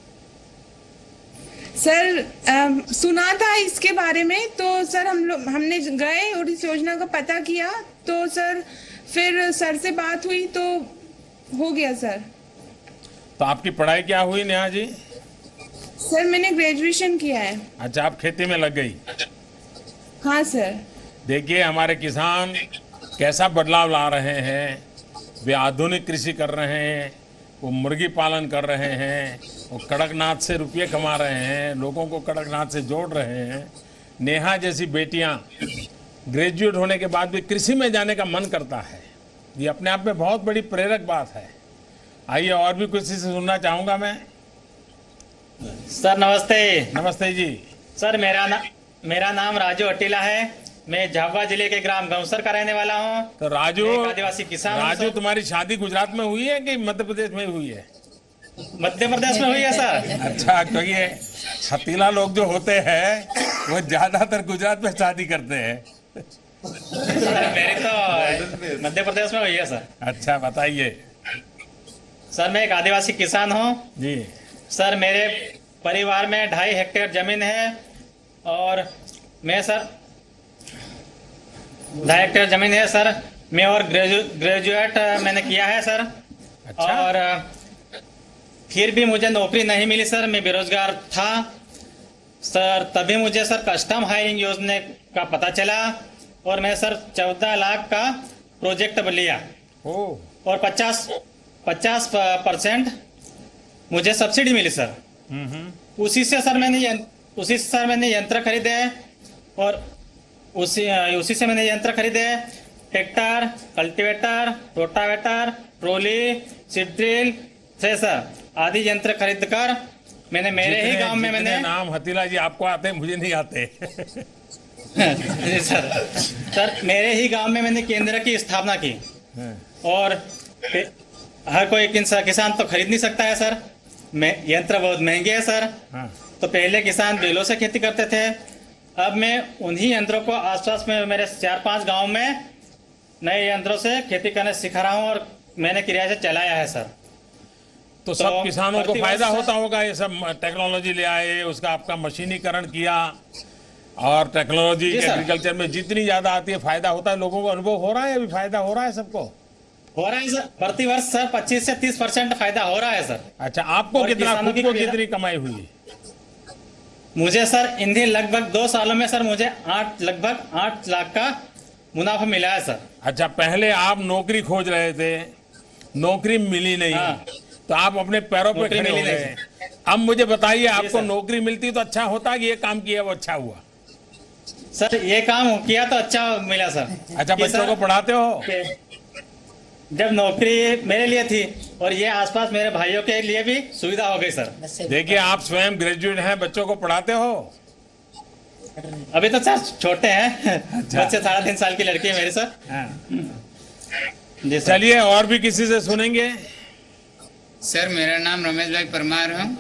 सर अम, सुना था इसके बारे में तो सर हम लोग हमने गए और इस योजना का पता किया तो सर फिर सर से बात हुई तो हो गया सर। तो आपकी पढ़ाई क्या हुई नेहा जी? सर मैंने ग्रेजुएशन किया है। अच्छा, आप खेती में लग गई। हाँ सर। देखिए हमारे किसान कैसा बदलाव ला रहे हैं। वे आधुनिक कृषि कर रहे हैं, वो मुर्गी पालन कर रहे हैं, वो कड़कनाथ से रुपये कमा रहे हैं, लोगों को कड़कनाथ से जोड़ रहे हैं। नेहा जैसी बेटियां ग्रेजुएट होने के बाद भी कृषि में जाने का मन करता है, ये अपने आप में बहुत बड़ी प्रेरक बात है। आइए और भी कुछ से सुनना चाहूँगा मैं। सर नमस्ते। नमस्ते जी। सर मेरा ना मेरा नाम राजू अटीला है। मैं झाबुआ जिले के ग्राम गौसर का रहने वाला हूँ। तो राजू, आदिवासी किसान। राजू तुम्हारी शादी गुजरात में हुई है कि मध्य प्रदेश में हुई है? मध्य प्रदेश में हुई है सर। अच्छा, क्योंकि छतीला लोग जो होते हैं वो ज्यादातर गुजरात में शादी करते हैं। सर मेरी तो मध्य प्रदेश में हुई है सर। अच्छा बताइए। सर मैं एक आदिवासी किसान हूँ जी। सर मेरे परिवार में ढाई हेक्टेयर जमीन है और मैं सर ढाई हेक्टेयर जमीन है सर। मैं और ग्रेजु, ग्रेजुएट मैंने किया है सर। अच्छा। और फिर भी मुझे नौकरी नहीं मिली सर, मैं बेरोजगार था सर। तभी मुझे सर कस्टम हायरिंग योजना का पता चला और मैं सर चौदह लाख का प्रोजेक्ट लिया और पचास पचास परसेंट मुझे सब्सिडी मिली सर। उसी से सर मैंने उसी से सर मैंने यंत्र खरीदे और उसी उसी से मैंने यंत्र खरीदे tractor, cultivator, rotavator, trolley, seed drill, thresher आदि यंत्र खरीद कर मैंने मेरे ही गांव में मैंने नाम हतीला जी आपको आते हैं, मुझे नहीं आते। जी सर। सर मेरे ही गांव में मैंने केंद्र की स्थापना की और हर कोई किसान तो खरीद नहीं सकता है सर। मैं यंत्र बहुत महंगे है सर। तो पहले किसान बैलों से खेती करते थे, अब मैं उन्हीं यंत्रों को आसपास में मेरे चार पांच गांव में नए यंत्रों से खेती करने सिखा रहा हूं और मैंने किराए से चलाया है सर। तो, तो सब किसानों को फायदा होता होगा, ये सब टेक्नोलॉजी ले आए, उसका आपका मशीनीकरण किया और टेक्नोलॉजी एग्रीकल्चर में जितनी ज्यादा आती है फायदा होता है। लोगों को अनुभव हो रहा है, अभी फायदा हो रहा है सबको? हो रहा है सर, प्रति वर्ष सर पच्चीस से तीस परसेंट फायदा हो रहा है सर। अच्छा, आपको कितना खुद को कितनी कमाई हुई? मुझे सर इन्हीं लगभग दो सालों में सर मुझे आठ लगभग आठ लाख का मुनाफा मिला है सर। अच्छा, पहले आप नौकरी खोज रहे थे, नौकरी मिली नहीं। हाँ। तो आप अपने पैरों पे खड़े हो गए। अब मुझे बताइए, आपको नौकरी मिलती तो अच्छा होता कि ये काम किया वो अच्छा हुआ? सर ये काम किया तो अच्छा मिला सर। अच्छा, बच्चों को पढ़ाते हो? जब नौकरी मेरे लिए थी और ये आसपास मेरे भाइयों के लिए भी सुविधा हो गई सर। देखिए आप स्वयं ग्रेजुएट हैं, बच्चों को पढ़ाते हो? अभी तो सर छोटे हैं। अच्छा। बच्चे साढ़े तीन साल की लड़की है मेरी सर। जी चलिए और भी किसी से सुनेंगे। सर मेरा नाम रमेश भाई परमार है।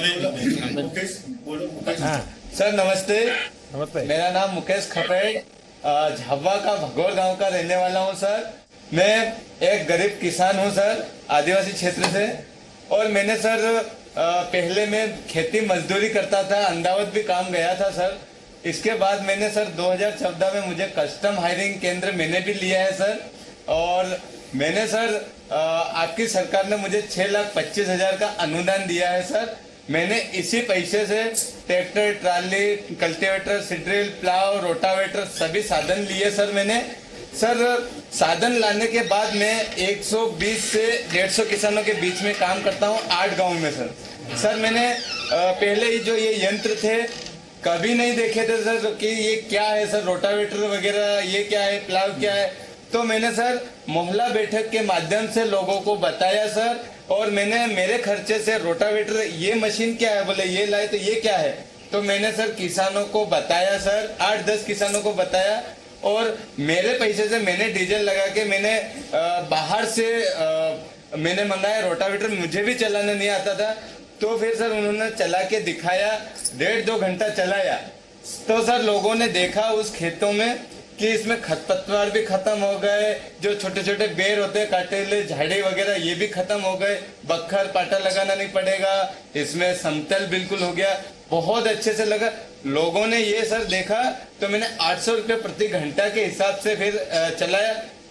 सर नमस्ते। नमस्ते। मेरा नाम मुकेश खपेड़, झाबुआ का भगोर गांव का रहने वाला हूं सर। मैं एक गरीब किसान हूं सर, आदिवासी क्षेत्र से। और मैंने सर पहले मैं खेती मजदूरी करता था, अंदावत भी काम गया था सर। इसके बाद मैंने सर दो हज़ार चौदह में मुझे कस्टम हायरिंग केंद्र मैंने भी लिया है सर। और मैंने सर आपकी सरकार ने मुझे छह लाख पच्चीस हजार का अनुदान दिया है सर। मैंने इसी पैसे से tractor, trolley, cultivator, seed drill, plough, rotavator सभी साधन लिए सर मैंने। सर साधन लाने के बाद मैं एक सौ बीस से डेढ़ सौ किसानों के बीच में काम करता हूं आठ गांव में सर। सर मैंने पहले ही जो ये यंत्र थे कभी नहीं देखे थे सर कि ये क्या है सर, रोटावेटर वगैरह ये क्या है, प्लाव क्या है। तो मैंने सर मोहल्ला बैठक के माध्यम से लोगों को बताया सर। और मैंने मेरे खर्चे से रोटावेटर, ये मशीन क्या है, बोले ये लाए तो ये क्या है। तो मैंने सर किसानों को बताया सर, आठ दस किसानों को बताया। और मेरे पैसे से मैंने डीजल लगा के मैंने आ, बाहर से आ, मैंने मंगाया रोटावेटर। मुझे भी चलाना नहीं आता था। तो फिर सर उन्होंने चला के दिखाया, डेढ़ दो घंटा चलाया। तो सर लोगों ने देखा उस खेतों में कि इसमें खरपतवार भी खत्म हो गए, जो छोटे छोटे बेर होते हैं काटेले झाड़ी वगैरह ये भी खत्म हो गए, बखर पाटा लगाना नहीं पड़ेगा, इसमें समतल बिल्कुल हो गया। बहुत अच्छे से लगा। लोगों ने ये सर देखा तो मैंने आठ सौ रुपये प्रति घंटा के हिसाब से फिर चलाया।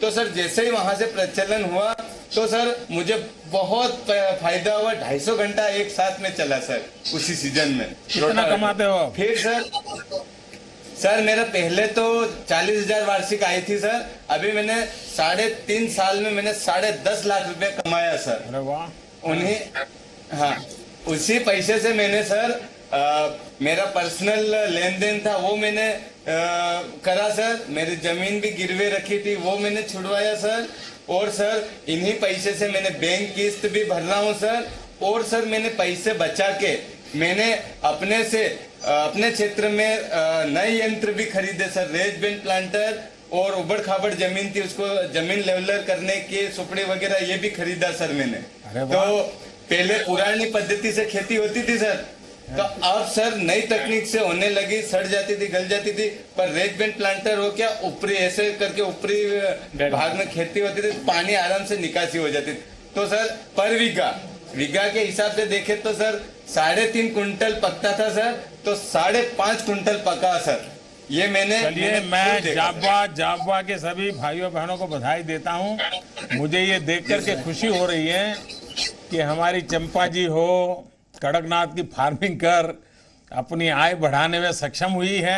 तो सर जैसे ही वहां से प्रचलन हुआ तो सर मुझे बहुत फायदा हुआ। ढाई सौ घंटा एक साथ में चला सर उसी सीजन में। कितना कमाते हो? फिर सर सर मेरा पहले तो चालीस हजार वार्षिक आई थी सर, अभी मैंने साढ़े तीन साल में मैंने साढ़े दस लाख रुपए कमाया सर। अरे वाह। उन्हीं हाँ उसी पैसे से मैंने सर आ, मेरा पर्सनल लेन देन था वो मैंने आ, करा सर। मेरी जमीन भी गिरवे रखी थी वो मैंने छुड़वाया सर। और सर इन्हीं पैसे से मैंने बैंक किस्त भी भर रहा हूँ सर। और सर मैंने पैसे बचा के मैंने अपने से अपने क्षेत्र में नए यंत्र भी खरीदे सर। रेज बेंड प्लांटर और उबड़ खाबड़ जमीन थी उसको जमीन लेवलर करने के सुपड़ी वगैरह ये भी खरीदा सर मैंने। तो पहले पुरानी पद्धति से खेती होती थी सर, तो अब सर नई तकनीक से होने लगी। सड़ जाती थी गल जाती थी, पर रेज बेंड प्लांटर हो क्या ऊपरी ऐसे करके ऊपरी भाग में खेती होती थी, पानी आराम से निकासी हो जाती थी। तो सर पर बीघा बीघा के हिसाब से देखे तो सर साढ़े तीन कुंटल पकता था सर, तो साढ़े पांच कुंटल पका सर। ये मैंने चलिए मैं जाबवा जाबवा के सभी भाइयों बहनों को बधाई देता हूं। मुझे ये देख करके खुशी हो रही है कि हमारी चंपा जी हो कड़कनाथ की फार्मिंग कर अपनी आय बढ़ाने में सक्षम हुई है।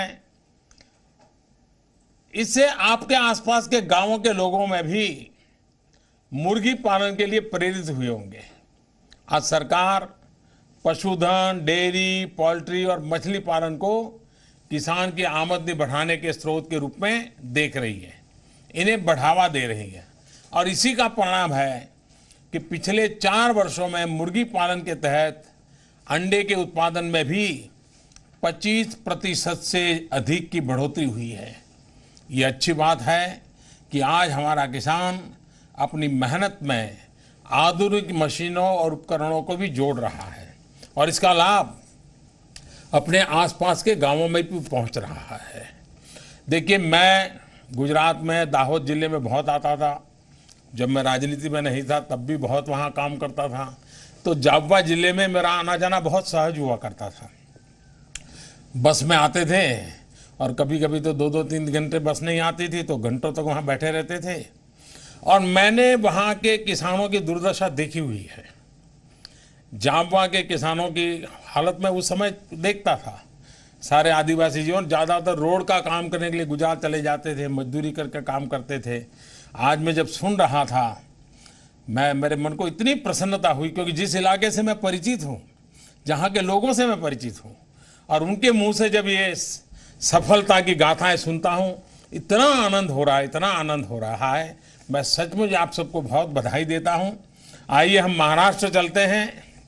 इससे आपके आसपास के गांवों के लोगों में भी मुर्गी पालन के लिए प्रेरित हुए होंगे। आज सरकार पशुधन, डेयरी, पोल्ट्री और मछली पालन को किसान की आमदनी बढ़ाने के स्रोत के रूप में देख रही है, इन्हें बढ़ावा दे रही है। और इसी का परिणाम है कि पिछले चार वर्षों में मुर्गी पालन के तहत अंडे के उत्पादन में भी पच्चीस प्रतिशत से अधिक की बढ़ोतरी हुई है। ये अच्छी बात है कि आज हमारा किसान अपनी मेहनत में आधुनिक मशीनों और उपकरणों को भी जोड़ रहा है और इसका लाभ अपने आसपास के गांवों में भी पहुंच रहा है। देखिए मैं गुजरात में दाहोद जिले में बहुत आता था, जब मैं राजनीति में नहीं था तब भी बहुत वहाँ काम करता था। तो जाबवा जिले में मेरा आना जाना बहुत सहज हुआ करता था। बस में आते थे और कभी कभी तो दो दो तीन घंटे बस नहीं आती थी तो घंटों तक वहाँ बैठे रहते थे। और मैंने वहाँ के किसानों की दुर्दशा देखी हुई है। जाबवा के किसानों की हालत में उस समय देखता था। सारे आदिवासी जीवन ज़्यादातर रोड का काम करने के लिए गुजरात चले जाते थे, मजदूरी करके काम करते थे। आज मैं जब सुन रहा था मैं मेरे मन को इतनी प्रसन्नता हुई, क्योंकि जिस इलाके से मैं परिचित हूँ, जहाँ के लोगों से मैं परिचित हूँ और उनके मुंह से जब ये सफलता की गाथाएं सुनता हूँ, इतना आनंद हो रहा है, इतना आनंद हो रहा है। मैं सचमुच आप सबको बहुत बधाई देता हूँ। आइए हम महाराष्ट्र चलते हैं।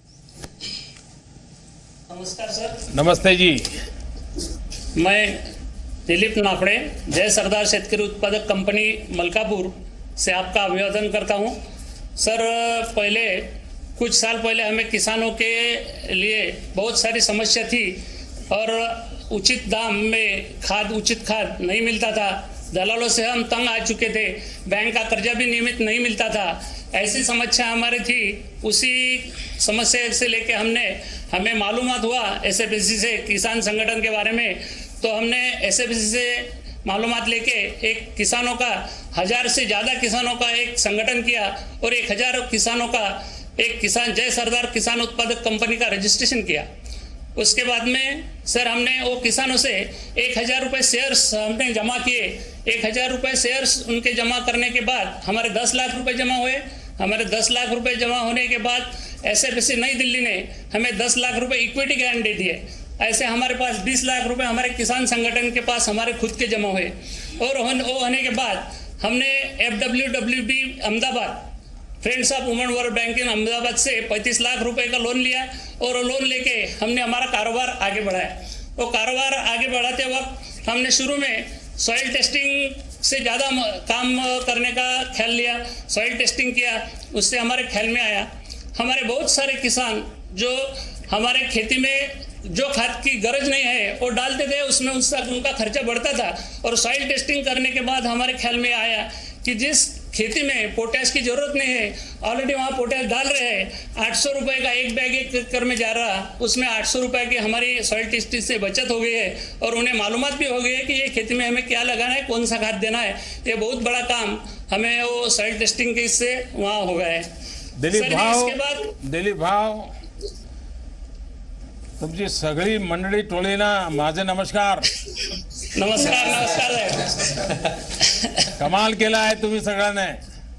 नमस्कार सर। नमस्ते जी। मैं दिलीप नाफड़े जय सरदार शेतकरी उत्पादक कंपनी मलकापुर से आपका अभिवादन करता हूं। सर पहले कुछ साल पहले हमें किसानों के लिए बहुत सारी समस्या थी और उचित दाम में खाद उचित खाद नहीं मिलता था। दलालों से हम तंग आ चुके थे, बैंक का कर्जा भी नियमित नहीं मिलता था। ऐसी समस्या हमारी थी। उसी समस्या से लेके हमने हमें मालूमात हुआ एस एफ सी से, किसान संगठन के बारे में। तो हमने एस एफ सी से मालूमात लेके एक किसानों का हजार से ज़्यादा किसानों का एक संगठन किया और एक हजार किसानों का एक किसान जय सरदार किसान उत्पादक कंपनी का रजिस्ट्रेशन किया। उसके बाद में सर हमने वो किसानों से एक हज़ार रुपये शेयर्स हमने जमा किए। एक हज़ार रुपये शेयर्स उनके जमा करने के बाद हमारे दस लाख रुपए जमा हुए। हमारे दस लाख रुपए जमा होने के बाद एस एफ सी नई दिल्ली ने हमें दस लाख रुपए इक्विटी ग्रांट दे दिए। ऐसे हमारे पास बीस लाख रुपए हमारे किसान संगठन के पास हमारे खुद के जमा हुए। और वो होने के बाद हमने F W W B Ahmedabad friends of women world bank in Ahmedabad से पैंतीस लाख रुपए का लोन लिया और लोन लेके हमने हमारा कारोबार आगे बढ़ाया। वो कारोबार आगे बढ़ाते वक्त हमने शुरू में सॉइल टेस्टिंग से ज़्यादा काम करने का ख्याल लिया। सॉइल टेस्टिंग किया, उससे हमारे ख्याल में आया हमारे बहुत सारे किसान जो हमारे खेती में जो खाद की गरज नहीं है वो डालते थे, उसमें उसका उनका खर्चा बढ़ता था। और सॉइल टेस्टिंग करने के बाद हमारे ख्याल में आया कि जिस खेती में पोटैश की जरूरत नहीं है, ऑलरेडी वहाँ पोटैश डाल रहे हैं। आठ सौ रुपये का एक बैग एक एकड़ में जा रहा, उसमें आठ सौ रुपये की हमारी सॉइल टेस्टिंग से बचत हो गई है और उन्हें मालूमात भी हो गई है कि ये खेती में हमें क्या लगाना है, कौन सा खाद देना है। ये बहुत बड़ा काम हमें वो सॉइल टेस्टिंग के इससे वहाँ हो गया है। दिलीप भाव, इसके बाद दिलीप भाव तुमची सगळी मंडळी टोळी ना, माझे नमस्कार. नमस्कार नमस्कार साहेब. कमाल केला है तुम्ही सगळ्यांने.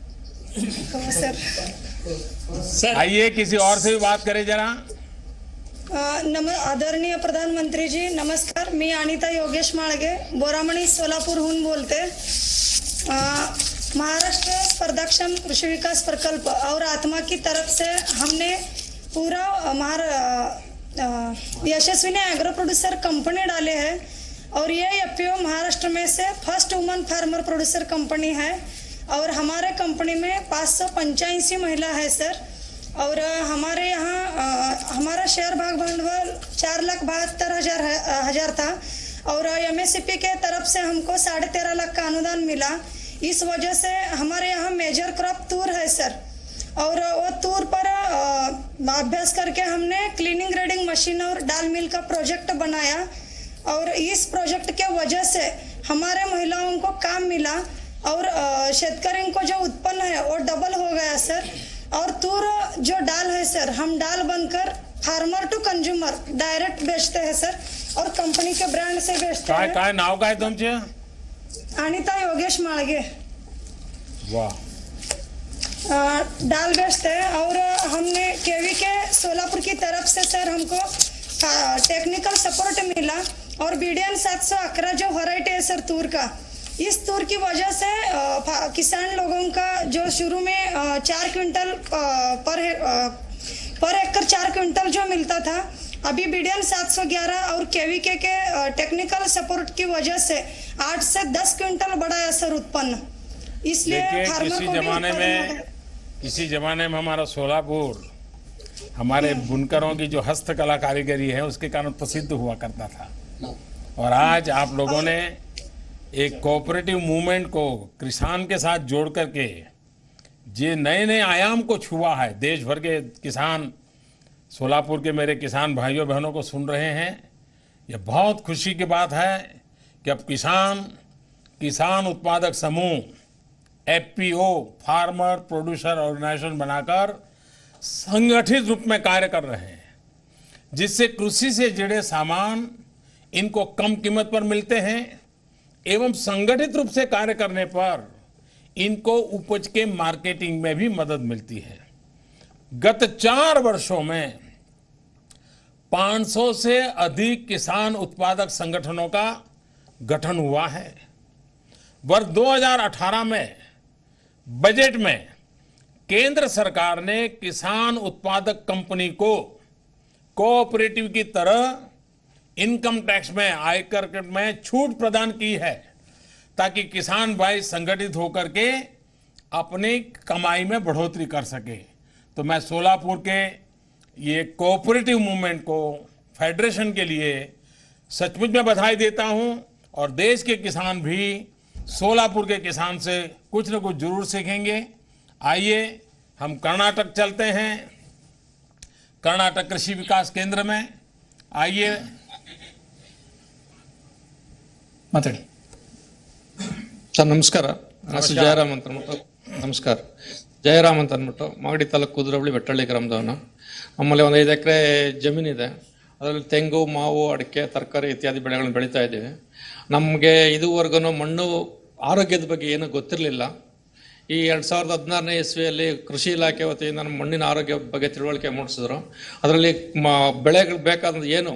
सर आइए किसी और से भी बात करें जरा. नम आदरणीय प्रधानमंत्री जी नमस्कार. मी अनिता योगेश माळगे बोरामणी सोलापूरहून बोलते. महाराष्ट्र स्पर्धाक्षम कृषि विकास प्रकल्प और आत्मा की तरफ से हमने पूरा महारा यशस्विनी एग्रो प्रोड्यूसर कंपनी डाले हैं और ये एफपीओ महाराष्ट्र में से first woman farmer producer company है और हमारे कंपनी में पाँच सौ पंचासी महिला है सर. और हमारे यहाँ हमारा शेयर भाग भांडवल चार लाख बहत्तर हजार हजार था और एमएससीपी के तरफ से हमको साढ़े तेरह लाख का अनुदान मिला. इस वजह से हमारे यहाँ मेजर क्रॉप तूर है सर और वो तूर पर अभ्यास करके हमने क्लीनिंग ग्रेडिंग मशीन और दाल मिल का प्रोजेक्ट बनाया और इस प्रोजेक्ट के वजह से हमारे महिलाओं को काम मिला और शेतकरियों को जो उत्पन्न है वो डबल हो गया सर. और तूर जो दाल है सर हम दाल बनकर फार्मर टू कंज्यूमर डायरेक्ट बेचते हैं सर और कंपनी के ब्रांड से बेचते काय हैं. काय नाव काय तुमचे? अनिता योगेश माळगे. वाह. दाल बेचते हैं और हमने केवी के सोलापुर की तरफ से सर हमको टेक्निकल सपोर्ट मिला और बीडीएन सात सौ अकरा जो वैरायटी है सर तूर का, इस तूर की वजह से किसान लोगों का जो शुरू में चार क्विंटल पर पर एकड़ चार क्विंटल जो मिलता था, अभी बीडीएन सात सौ ग्यारह और केवीके के टेक्निकल सपोर्ट की वजह से आठ से दस क्विंटल बढ़ा है सर उत्पन्न. इसलिए किसी जमाने में किसी जमाने में हमारा सोलापुर हमारे बुनकरों की जो हस्तकला कारीगरी है उसके कारण प्रसिद्ध हुआ करता था और आज आप लोगों ने एक कोऑपरेटिव मूवमेंट को किसान के साथ जोड़ करके ये नए नए आयाम को छुआ है. देश भर के किसान सोलापुर के मेरे किसान भाइयों बहनों को सुन रहे हैं. यह बहुत खुशी की बात है कि अब किसान किसान उत्पादक समूह एफपीओ फार्मर प्रोड्यूसर ऑर्गेनाइजेशन बनाकर संगठित रूप में कार्य कर रहे हैं, जिससे कृषि से जुड़े सामान इनको कम कीमत पर मिलते हैं एवं संगठित रूप से कार्य करने पर इनको उपज के मार्केटिंग में भी मदद मिलती है. गत चार वर्षों में पाँच सौ से अधिक किसान उत्पादक संगठनों का गठन हुआ है. वर्ष दो हज़ार अठारह में बजट में केंद्र सरकार ने किसान उत्पादक कंपनी को कोऑपरेटिव की तरह इनकम टैक्स में आयकर में छूट प्रदान की है ताकि किसान भाई संगठित होकर के अपनी कमाई में बढ़ोतरी कर सके. तो मैं सोलापुर के ये कोऑपरेटिव मूवमेंट को फेडरेशन के लिए सचमुच में बधाई देता हूं और देश के किसान भी सोलापुर के किसान से कुछ न कुछ जरूर सीखेंगे. आइए हम कर्नाटक चलते हैं. कर्नाटक कृषि विकास केंद्र में आइए ಮಾತಾಡಿ ಸರ್. ನಮಸ್ಕಾರ. ನನ್ನ ಹೆಸರು ಜಯರಾಮ್ ಅಂತ ಅಂದ್ಬಿಟ್ಟು ನಮಸ್ಕಾರ ಜಯರಾಮ್ ಅಂತ ಅಂದ್ಬಿಟ್ಟು ಮಾಗಡಿ ತಾಲೂಕು ಕುದ್ರಬಳ್ಳಿ ಬೆಟ್ಟಳ್ಳಿ ಗ್ರಾಮದವನು. ನಮ್ಮಲ್ಲಿ ಒಂದು ಐದು ಎಕರೆ ಜಮೀನಿದೆ. ಅದರಲ್ಲಿ ತೆಂಗು ಮಾವು ಅಡಿಕೆ ತರಕಾರಿ ಇತ್ಯಾದಿ ಬೆಳೆಗಳನ್ನು ಬೆಳೀತಾ ಇದ್ದೀವಿ. ನಮಗೆ ಇದುವರೆಗೂ ಮಣ್ಣು ಆರೋಗ್ಯದ ಬಗ್ಗೆ ಏನೂ ಗೊತ್ತಿರಲಿಲ್ಲ. ಈ ಎರಡು ಸಾವಿರದ ಹದಿನಾರನೇ ಇಸ್ವಿಯಲ್ಲಿ ಕೃಷಿ ಇಲಾಖೆ ವತಿಯಿಂದ ನಮ್ಮ ಮಣ್ಣಿನ ಆರೋಗ್ಯ ಬಗ್ಗೆ ತಿಳುವಳಿಕೆ ಮೂಡಿಸಿದ್ರು. ಅದರಲ್ಲಿ ಬೆಳೆಗಳು ಬೇಕಾದ ಏನು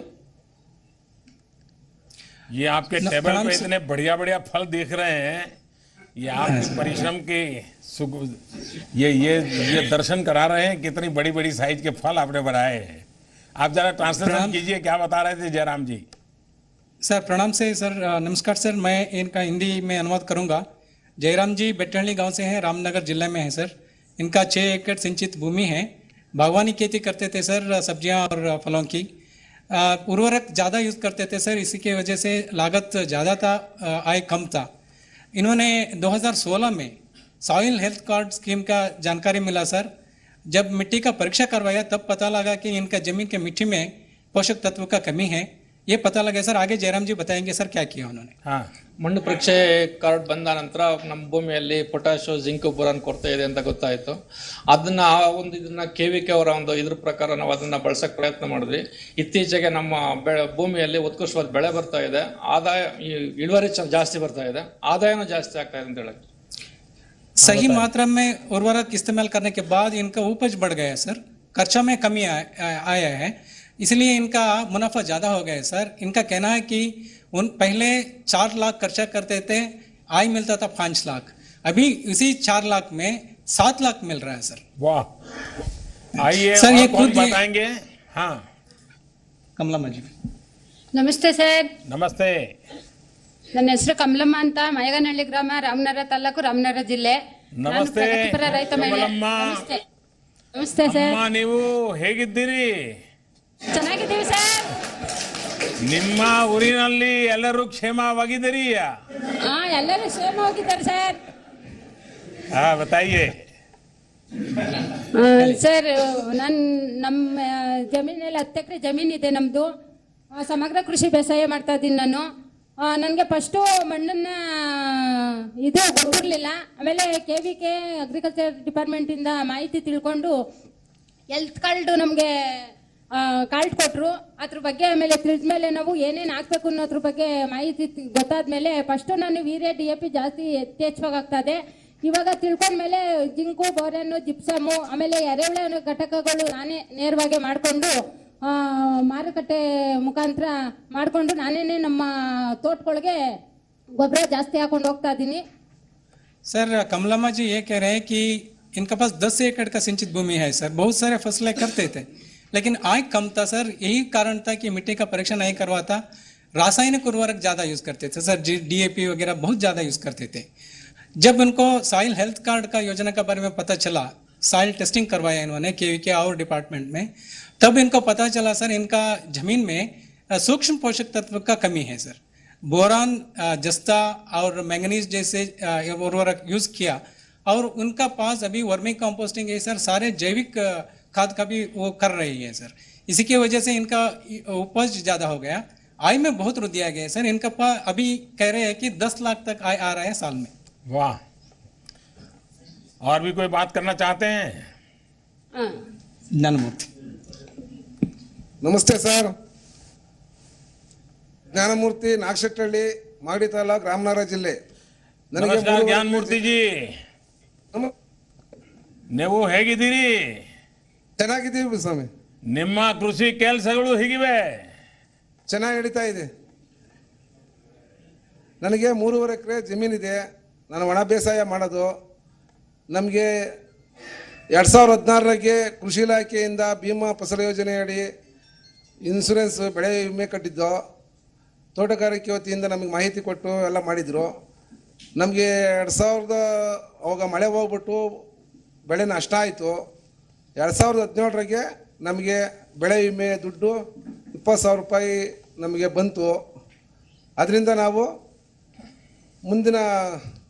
ये आपके टेबल पे इतने बढ़िया बढ़िया फल दिख रहे हैं, ये आपके परिश्रम के ये ये ये दर्शन करा रहे हैं. कितनी बड़ी बड़ी साइज के फल आपने बनाए हैं. आप जरा ट्रांसलेशन कीजिए, क्या बता रहे थे जयराम जी? सर प्रणाम से सर. नमस्कार सर. मैं इनका हिंदी में अनुवाद करूंगा. जयराम जी बेटहली गांव से हैं, रामनगर जिले में है सर. इनका छः एकड़ सिंचित भूमि है. बागवानी खेती करते थे सर, सब्जियां और फलों की. उर्वरक ज़्यादा यूज़ करते थे सर, इसी की वजह से लागत ज़्यादा था, आय कम था. इन्होंने दो हज़ार सोलह में सॉइल हेल्थ कार्ड स्कीम का जानकारी मिला सर। जब मिट्टी का परीक्षा करवाया तब पता लगा कि इनका जमीन के मिट्टी में पोषक तत्व का कमी है, ये पता लगा सर। आगे जयराम जी बताएंगे सर क्या किया उन्होंने। ಹಾಂ, ಮಣ್ಣು ಪರೀಕ್ಷೆ ಕಾರ್ಡ್ ಬಂದ ನಂತರ ನಮ್ಮ ಭೂಮಿಯಲ್ಲಿ ಪೊಟ್ಯಾಶೋ ಜಿಂಕ್ ಬೋರಾನ್ ಕೊರತೆ ಇದೆ ಅಂತ ಗೊತ್ತಾಯಿತು. ಅದನ್ನ ಆ ಒಂದು ಇದನ್ನ ಕೆ ವಿ ಕೆ ಅವರ ಒಂದು ಇದ್ರ ಪ್ರಕಾರ ನಾವು ಅದನ್ನ ಬಳಸಕ್ಕೆ ಪ್ರಯತ್ನ ಮಾಡಿದ್ವಿ. ಇತ್ತೀಚೆಗೆ ನಮ್ಮ ಬೆಳೆ ಭೂಮಿಯಲ್ಲಿ ಉತ್ಕೃಷ್ಟವಾದ ಬೆಳೆ ಬರ್ತಾ ಇದೆ, ಆದಾಯ ಇಳುವರಿ ಜಾಸ್ತಿ ಬರ್ತಾ ಇದೆ, ಆದಾಯನೂ ಜಾಸ್ತಿ ಆಗ್ತಾ ಇದೆ ಅಂತ ಹೇಳಕ್ಕೆ. सही मात्रा में उर्वरक इस्तेमाल करने के बाद इनका उपज बढ़ गया है सर, खर्चा में कमी आ, आया है, इसलिए इनका मुनाफा ज़्यादा हो गया है सर। इनका कहना है कि उन पहले चार लाख खर्चा करते थे, आय मिलता था पाँच लाख, अभी उसी चार लाख में सात लाख मिल रहा है सर। वाह, आइए सर ये खुद बताएंगे। हाँ, कमलम्मा जी। ನಮಸ್ತೆ ಸರ್. ನಮಸ್ತೆ. ನನ್ನ ಹೆಸರು ಕಮಲಮ್ಮ ಅಂತ, ಮಯಗನಹಳ್ಳಿ ಗ್ರಾಮ, ರಾಮನಗರ ತಾಲೂಕು, ರಾಮನಗರ ಜಿಲ್ಲೆ. ನಮಸ್ತೆ ರೈತ ಮಹಿಳೆ. ನಮಸ್ತೆ. ನಮಸ್ತೆ ಸರ್. ನೀವು ಹೇಗಿದ್ದೀರಿ? ಚೆನ್ನಾಗಿದ್ದೀವಿ ಸರ್. ನಿಮ್ಮ ಊರಿನಲ್ಲಿ ಎಲ್ಲರೂ ಕ್ಷೇಮವಾಗಿದ್ದೀರಿ? ಹಾ, ಎಲ್ಲರೂ ಕ್ಷೇಮವಾಗಿದ್ದಾರೆ ಸರ್. ಹಾ, बताइए ಸರ್. ನನ್ನ ನಮ್ಮ ಜಮೀನಲ್ಲಿ ಹತ್ತು ಎಕರೆ ಜಮೀನಿದೆ ನಮ್ಮದು. ಸಮಗ್ರ ಕೃಷಿ ಬೇಸಾಯ ಮಾಡ್ತಾ ಇದ್ದೀನಿ ನಾನು. ನನಗೆ ಫಸ್ಟು ಮಣ್ಣನ್ನು ಇದು ಗೊತ್ತಿರಲಿಲ್ಲ. ಆಮೇಲೆ ಕೆ ವಿ ಕೆ ಅಗ್ರಿಕಲ್ಚರ್ ಡಿಪಾರ್ಟ್ಮೆಂಟಿಂದ ಮಾಹಿತಿ ತಿಳ್ಕೊಂಡು ಹೆಲ್ತ್ ಕಾರ್ಡು ನಮಗೆ ಕಾರ್ಡ್ ಕೊಟ್ಟರು. ಅದ್ರ ಬಗ್ಗೆ ಆಮೇಲೆ ತಿಳಿದ ಮೇಲೆ ನಾವು ಏನೇನು ಹಾಕ್ಬೇಕು ಅನ್ನೋದ್ರ ಬಗ್ಗೆ ಮಾಹಿತಿ ಗೊತ್ತಾದ ಮೇಲೆ ಫಸ್ಟು ನಾನು ವೀರ್ಯ ಡಿ ಎ ಪಿ ಜಾಸ್ತಿ ಯಥೇಚ್ಛವಾಗಿ ಆಗ್ತದೆ. ಇವಾಗ ತಿಳ್ಕೊಂಡ್ಮೇಲೆ ಜಿಂಕು, ಬೋರನ್ನು, ಜಿಪ್ಸಮು, ಆಮೇಲೆ ಎರೆಹುಳ ಘಟಕಗಳು ನಾನೇ ನೇರವಾಗಿ ಮಾಡಿಕೊಂಡು ಮಾರುಕಟ್ಟೆ ಮುಖಾಂತರ ಮಾಡಿಕೊಂಡು ನಾನೇ ನಮ್ಮ ತೋಟಗಳಿಗೆ ಗೊಬ್ಬರ ಜಾಸ್ತಿ ಹಾಕೊಂಡು ಹೋಗ್ತಾ ಇದ್ದೀನಿ. सर कमलम्मा जी ये कह रहे हैं कि इनके पास दस एकड़ का सिंचित भूमि है सर, बहुत सारे फसलें करते थे लेकिन आय कम था सर। यही कारण था कि मिट्टी का परीक्षण नहीं करवाता, रासायनिक उर्वरक ज़्यादा यूज़ करते थे सर, डी ए पी वगैरह बहुत ज़्यादा यूज़ करते थे। जब उनको सॉइल हेल्थ कार्ड का योजना के बारे में पता चला, सॉइल टेस्टिंग करवाया इन्होंने के वी के और डिपार्टमेंट में, तब इनको पता चला सर इनका जमीन में सूक्ष्म पोषक तत्व का कमी है सर। बोरान, जस्ता और मैंगनीज जैसे उर्वरक यूज़ किया और उनका पास अभी वर्मी कंपोस्टिंग है सर, सारे जैविक खाद का भी वो कर रही है सर। इसी की वजह से इनका उपज ज़्यादा हो गया, आय में बहुत वृद्धि आ गया है सर। इनका पास अभी कह रहे हैं कि दस लाख तक आय आ रहा है साल में। वाह, और भी कोई बात करना चाहते हैं? ज्ञानमूर्ति। ನಮಸ್ತೆ ಸರ್, ಜ್ಞಾನಮೂರ್ತಿ, ನಾಗಶೆಟ್ಟಹಳ್ಳಿ, ಮಾಗಡಿ ತಾಲೂಕು, ರಾಮನಗರ ಜಿಲ್ಲೆ. ನನಗೆ ಜ್ಞಾನಮೂರ್ತಿ ಜಿ, ನೀವು ಹೇಗಿದ್ದೀರಿ? ಚೆನ್ನಾಗಿದ್ದೀವಿ ಸ್ವಾಮಿ. ನಿಮ್ಮ ಕೃಷಿ ಕೆಲಸಗಳು ಹೇಗಿವೆ? ಚೆನ್ನಾಗಿ ನಡೀತಾ ಇದೆ. ನನಗೆ ಮೂರುವರೆ ಎಕರೆ ಜಮೀನಿದೆ, ನಾನು ಒಣ ಬೇಸಾಯ ಮಾಡೋದು. ನಮಗೆ ಎರಡು ಸಾವಿರದ ಹದಿನಾರರಾಗೆ ಕೃಷಿ ಇಲಾಖೆಯಿಂದ ಭೀಮಾ ಫಸಲ ಯೋಜನೆಯಡಿ ಇನ್ಸೂರೆನ್ಸ್ ಬೆಳೆ ವಿಮೆ ಕಟ್ಟಿದ್ದು, ತೋಟಗಾರಿಕೆ ವತಿಯಿಂದ ನಮಗೆ ಮಾಹಿತಿ ಕೊಟ್ಟು ಎಲ್ಲ ಮಾಡಿದರು. ನಮಗೆ ಎರಡು ಸಾವಿರದ ಅವಾಗ ಮಳೆ ಹೋಗ್ಬಿಟ್ಟು ಬೆಳೆ ನಷ್ಟ ಆಯಿತು. ಎರಡು ಸಾವಿರದ ಹದಿನೇಳರಾಗೆ ನಮಗೆ ಬೆಳೆ ವಿಮೆ ದುಡ್ಡು ಇಪ್ಪತ್ತು ಸಾವಿರ ರೂಪಾಯಿ ನಮಗೆ ಬಂತು. ಅದರಿಂದ ನಾವು ಮುಂದಿನ